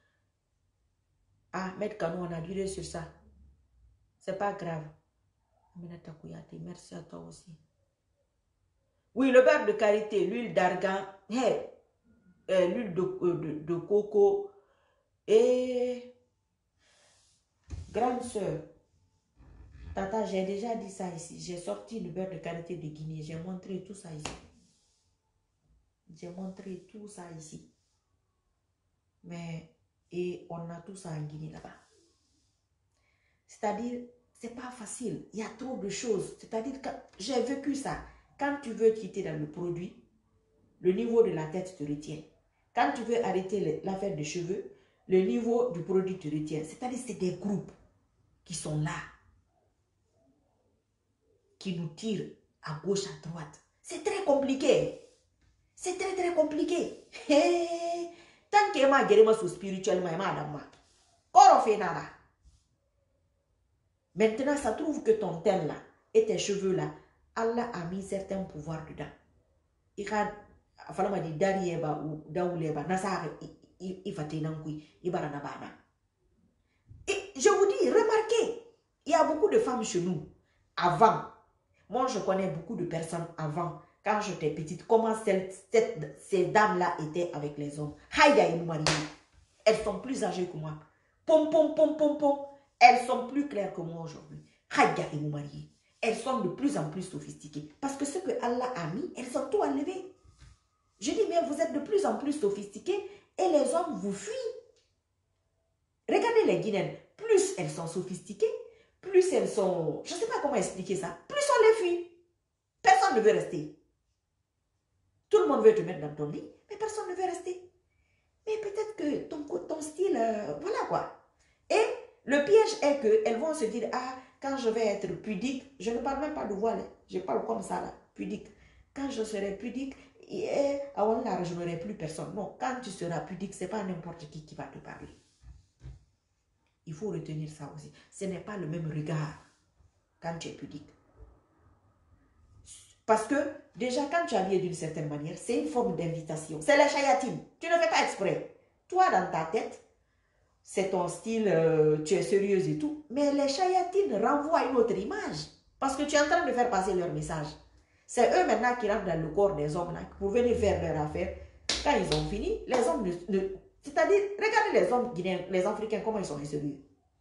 Ah, Maître Kano, on a duré sur ça. C'est pas grave. Merci à toi aussi. Oui, le beurre de karité, l'huile d'argan, hey, euh, l'huile de, euh, de, de coco et grande soeur. Tata, j'ai déjà dit ça ici. J'ai sorti le beurre de karité de Guinée. J'ai montré tout ça ici. J'ai montré tout ça ici. Mais, et on a tout ça en Guinée là-bas. C'est-à-dire, c'est pas facile. Il y a trop de choses. C'est-à-dire que j'ai vécu ça. Quand tu veux quitter dans le produit, le niveau de la tête te retient. Quand tu veux arrêter l'affaire des cheveux, le niveau du produit te retient. C'est-à-dire que c'est des groupes qui sont là, qui nous tirent à gauche, à droite. C'est très compliqué. C'est très très compliqué. Tant que ma guéri ma sous spirituellement, madame. Corofenara. Maintenant, ça trouve que ton teint là et tes cheveux là, Allah a mis certains pouvoirs dedans. Il a fallu dire d'arrière ou d'aouleba, nasar, il va tenir il va en Et je vous dis, remarquez, il y a beaucoup de femmes chez nous avant. Moi, je connais beaucoup de personnes avant, quand j'étais petite, comment cette, cette, ces dames-là étaient avec les hommes. Haïda et Moumarie, elles sont plus âgées que moi. Pom, pom, pom, pom, pom. Elles sont plus claires que moi aujourd'hui. Haïda et Moumarie, elles sont de plus en plus sophistiquées. Parce que ce que Allah a mis, elles ont tout enlevé. Je dis, mais vous êtes de plus en plus sophistiqués et les hommes vous fuient. Regardez les Guinéennes, plus elles sont sophistiquées, plus elles sont... Je ne sais pas comment expliquer ça. Plus on les fuit. Personne ne veut rester. Tout le monde veut te mettre dans ton lit, mais personne ne veut rester. Mais peut-être que ton, ton style, euh, voilà quoi. Et le piège est qu'elles vont se dire, ah, quand je vais être pudique, je ne parle même pas de voile, je parle comme ça là, pudique. Quand je serai pudique, et, ah, voilà, je n'aurai plus personne. Non, quand tu seras pudique, ce n'est pas n'importe qui qui va te parler. Il faut retenir ça aussi. Ce n'est pas le même regard quand tu es pudique. Parce que déjà, quand tu es habillé d'une certaine manière, c'est une forme d'invitation. C'est la chayatine. Tu ne fais pas exprès. Toi, dans ta tête, c'est ton style, euh, tu es sérieuse et tout. Mais les chayatines renvoient à une autre image. Parce que tu es en train de faire passer leur message. C'est eux maintenant qui rentrent dans le corps des hommes là, pour venir faire leur affaire. Quand ils ont fini, les hommes ne... ne c'est-à-dire, regardez les hommes guinéens, les Africains, comment ils sont sérieux.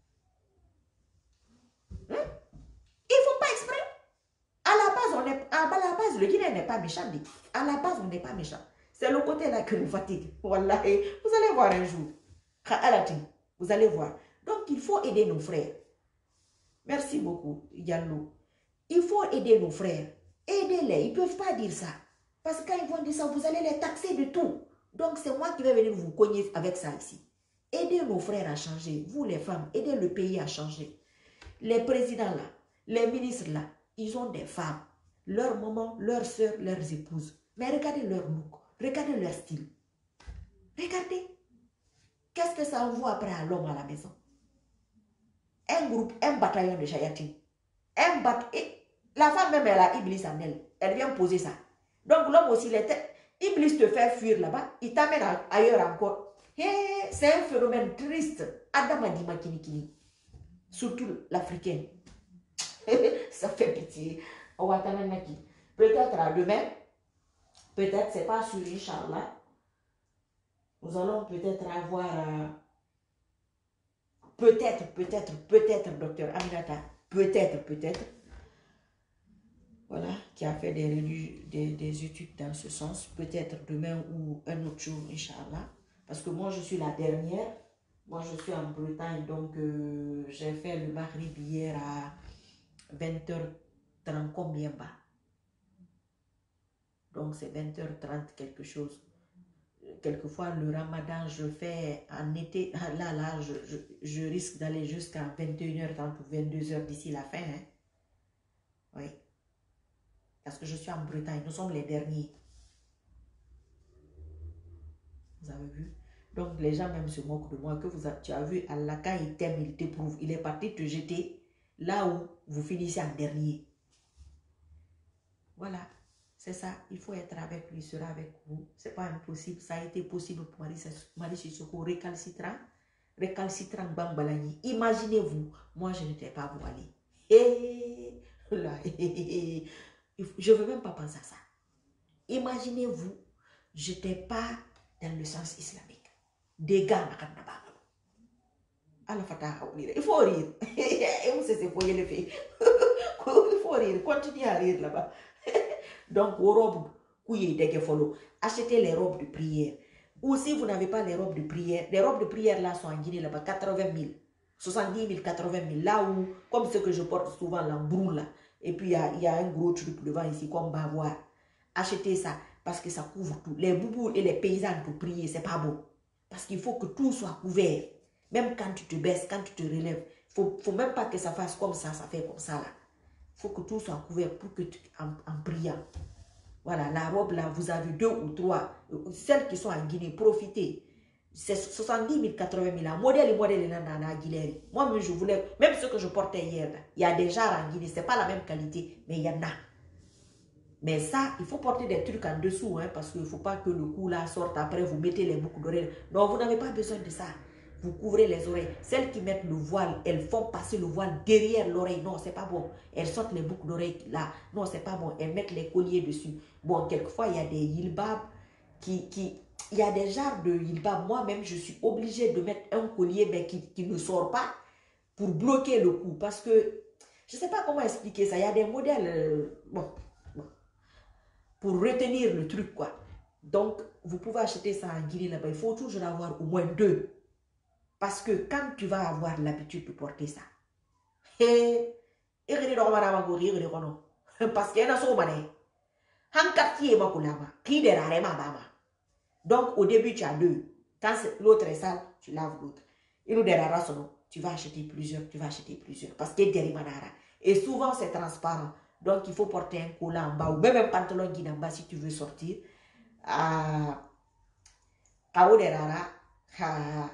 Hein? Ils ne font pas exprès. À la base, on est, à la base, le Guinéen n'est pas méchant. À la base, on n'est pas méchant. C'est le côté là que nous fatigue. Voilà. Et vous allez voir un jour. Vous allez voir. Donc, il faut aider nos frères. Merci beaucoup, Yallo. Il faut aider nos frères. Aidez-les. Ils ne peuvent pas dire ça. Parce que quand ils vont dire ça, vous allez les taxer de tout. Donc, c'est moi qui vais venir vous cogner avec ça ici. Aidez nos frères à changer. Vous, les femmes, aidez le pays à changer. Les présidents là, les ministres là, ils ont des femmes. Leurs mamans, leurs soeurs, leurs épouses. Mais regardez leur look. Regardez leur style. Regardez. Qu'est-ce que ça envoie après à l'homme à la maison? Un groupe, un bataillon de chayatines. Un bataillon. La femme même, elle a Iblis en elle. Elle vient poser ça. Donc l'homme aussi, il était... Iblis te fait fuir là-bas, il t'amène ailleurs encore. Hey, c'est un phénomène triste. Adam a dit makinikini. Surtout l'Africain. Ça fait pitié. Peut-être à demain, peut-être, c'est pas sur Inch'Allah, nous allons peut-être avoir, euh, peut-être, peut-être, peut-être, docteur Aminata, peut-être, peut-être, voilà, qui a fait des, des, des études dans ce sens, peut-être demain ou un autre jour, Inch'Allah, parce que moi je suis la dernière, moi je suis en Bretagne, donc euh, j'ai fait le Maghrib hier à vingt heures trente combien bas. Donc c'est vingt heures trente quelque chose. Quelquefois le ramadan je fais en été, là là je, je, je risque d'aller jusqu'à vingt et une heures trente ou vingt-deux heures d'ici la fin. Hein? Oui. Parce que je suis en Bretagne, nous sommes les derniers. Vous avez vu? Donc les gens même se moquent de moi. Que vous avez, tu as vu, Allah quand il t'aime, il t'éprouve. Il est parti te jeter là où vous finissez en dernier. Voilà. C'est ça, il faut être avec lui, il sera avec vous. Ce n'est pas impossible. Ça a été possible pour Marie Sissoko, récalcitrant, récalcitrant Bambalani. Imaginez-vous, moi je n'étais pas voilée. Et là, je ne veux même pas penser à ça. Imaginez-vous, je n'étais pas dans le sens islamique. Des gars, il faut rire. Il faut rire, continuez à rire là-bas. Donc, vos robes, achetez les robes de prière. Ou si vous n'avez pas les robes de prière, les robes de prière là sont en Guinée là-bas, quatre-vingt mille, soixante-dix mille, quatre-vingt mille. Là où, comme ce que je porte souvent, l'embrou là. Et puis, il y a, y a un gros truc devant ici, comme bavoir. Achetez ça, parce que ça couvre tout. Les boubous et les paysans pour prier, c'est pas bon. Parce qu'il faut que tout soit couvert. Même quand tu te baisses, quand tu te relèves, il ne faut, faut même pas que ça fasse comme ça, ça fait comme ça là. Il faut que tout soit couvert pour que tu, en, en priant. Voilà, la robe là, vous avez deux ou trois. Celles qui sont en Guinée, profitez. C'est soixante-dix mille, quatre-vingt mille. La modèle et modèle là dans la Guinée. Moi-même, je voulais, même ce que je portais hier, là, il y a des genres en Guinée, ce n'est pas la même qualité, mais il y en a. Mais ça, il faut porter des trucs en dessous, hein, parce qu'il ne faut pas que le cou là sorte après, vous mettez les boucles d'oreilles. Non, vous n'avez pas besoin de ça. Vous couvrez les oreilles. Celles qui mettent le voile, elles font passer le voile derrière l'oreille. Non, c'est pas bon. Elles sortent les boucles d'oreilles là. Non, c'est pas bon. Elles mettent les colliers dessus. Bon, quelquefois, il y a des yilbab qui... qui il y a des genres de yilbab. Moi-même, je suis obligée de mettre un collier mais qui, qui ne sort pas pour bloquer le cou. Parce que, je ne sais pas comment expliquer ça. Il y a des modèles... Euh, bon, bon, pour retenir le truc, quoi. Donc, vous pouvez acheter ça en Guinée là-bas. Il faut toujours avoir au moins deux. Parce que quand tu vas avoir l'habitude de porter ça, hé, il parce qu'il y a so mané. Han quartier ma kulama, qui de rare ma bama. Donc au début tu as deux. Quand l'autre est sale, tu laves l'autre. Il nous dira son tu vas acheter plusieurs, tu vas acheter plusieurs. Parce que derrière manara. Et souvent c'est transparent. Donc il faut porter un collant en bas ou même un pantalon guide en bas si tu veux sortir. Ah, Kao de rara. Ah,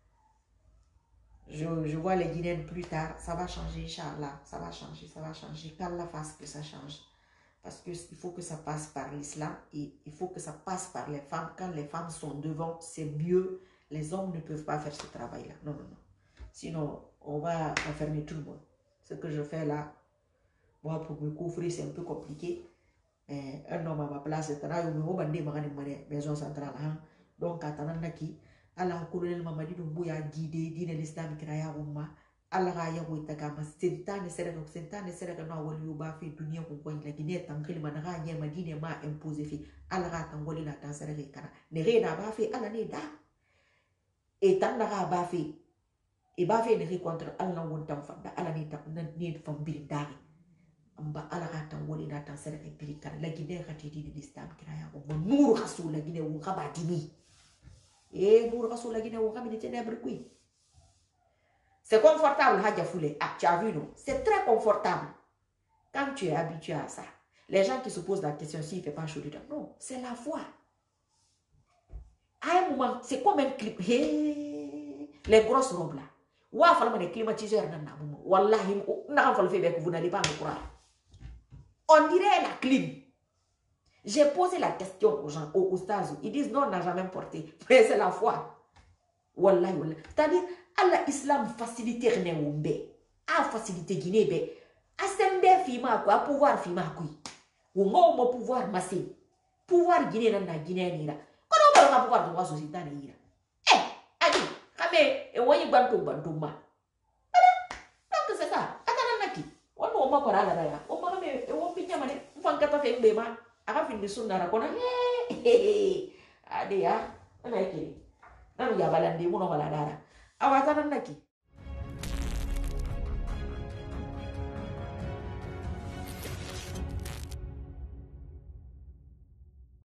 Je, je vois les Guinéens plus tard. Ça va changer, Inch'Allah. Ça va changer, ça va changer. Qu'Allah fasse que ça change. Parce qu'il faut que ça passe par l'islam et il faut que ça passe par les femmes. Quand les femmes sont devant, c'est mieux. Les hommes ne peuvent pas faire ce travail-là. Non, non, non. Sinon, on va enfermer tout le monde. Ce que je fais là, moi, pour me couvrir, c'est un peu compliqué. Mais un homme à ma place, c'est une maison centrale. Donc, à Tananaki, Allah colonel Mamadi Dumbuya guidé, dîner l'islam kraya umma. Allah ya wita kama sentane serega sentane serega no wali uba fi dunia ko ko la Guinée tangil manara nya madine ma imposer fi Allah tangoli na tan serega kana ne re na ba fi Allah ne da e tan na ba fi e ba fi ne contre Allah won tam fanda Allah ne tam ne fam bir dari amba Allah tangoli na tan serega bir kana la Guinée khati di l'islam kraya ko nuru rasul la Guinée wo khabatini e nuru rasul la Guinée wo khabini ténèbres qui. C'est confortable, Hadja Foulé. Ah, tu as vu, non? C'est très confortable. Quand tu es habitué à ça, les gens qui se posent la question s'il ne fait pas chaud dedans. Non, c'est la foi. À un moment, c'est comme un clip. Hey, les grosses robes là. Ouah, il faut les climatiseurs. Wallahi, vous n'allez pas me croire. On dirait la clim. J'ai posé la question aux gens, aux stars. Ils disent non, on n'a jamais porté. Mais c'est la foi. Wallahi, wallahi. C'est-à-dire, Allah Islam facilité rien ou bé. A facilité Guinée bé. A sembe fima quoi, pouvoir fima quoi. Ou non, mon pouvoir massé. Pouvoir Guinée dans la Guinée ni là. Quand on va pouvoir de la société ni là. Eh, adi, kame, et voyez bantou bantou ma. Donc c'est ça. Attends, naki. On ne va pas là là. On va me, on pinya mane. On va pas faire bema. Aga fin de sunna rakona. Eh, adi ya. On a écrit. Nanu ya balandi, mon on va la dara. Awatanan naki.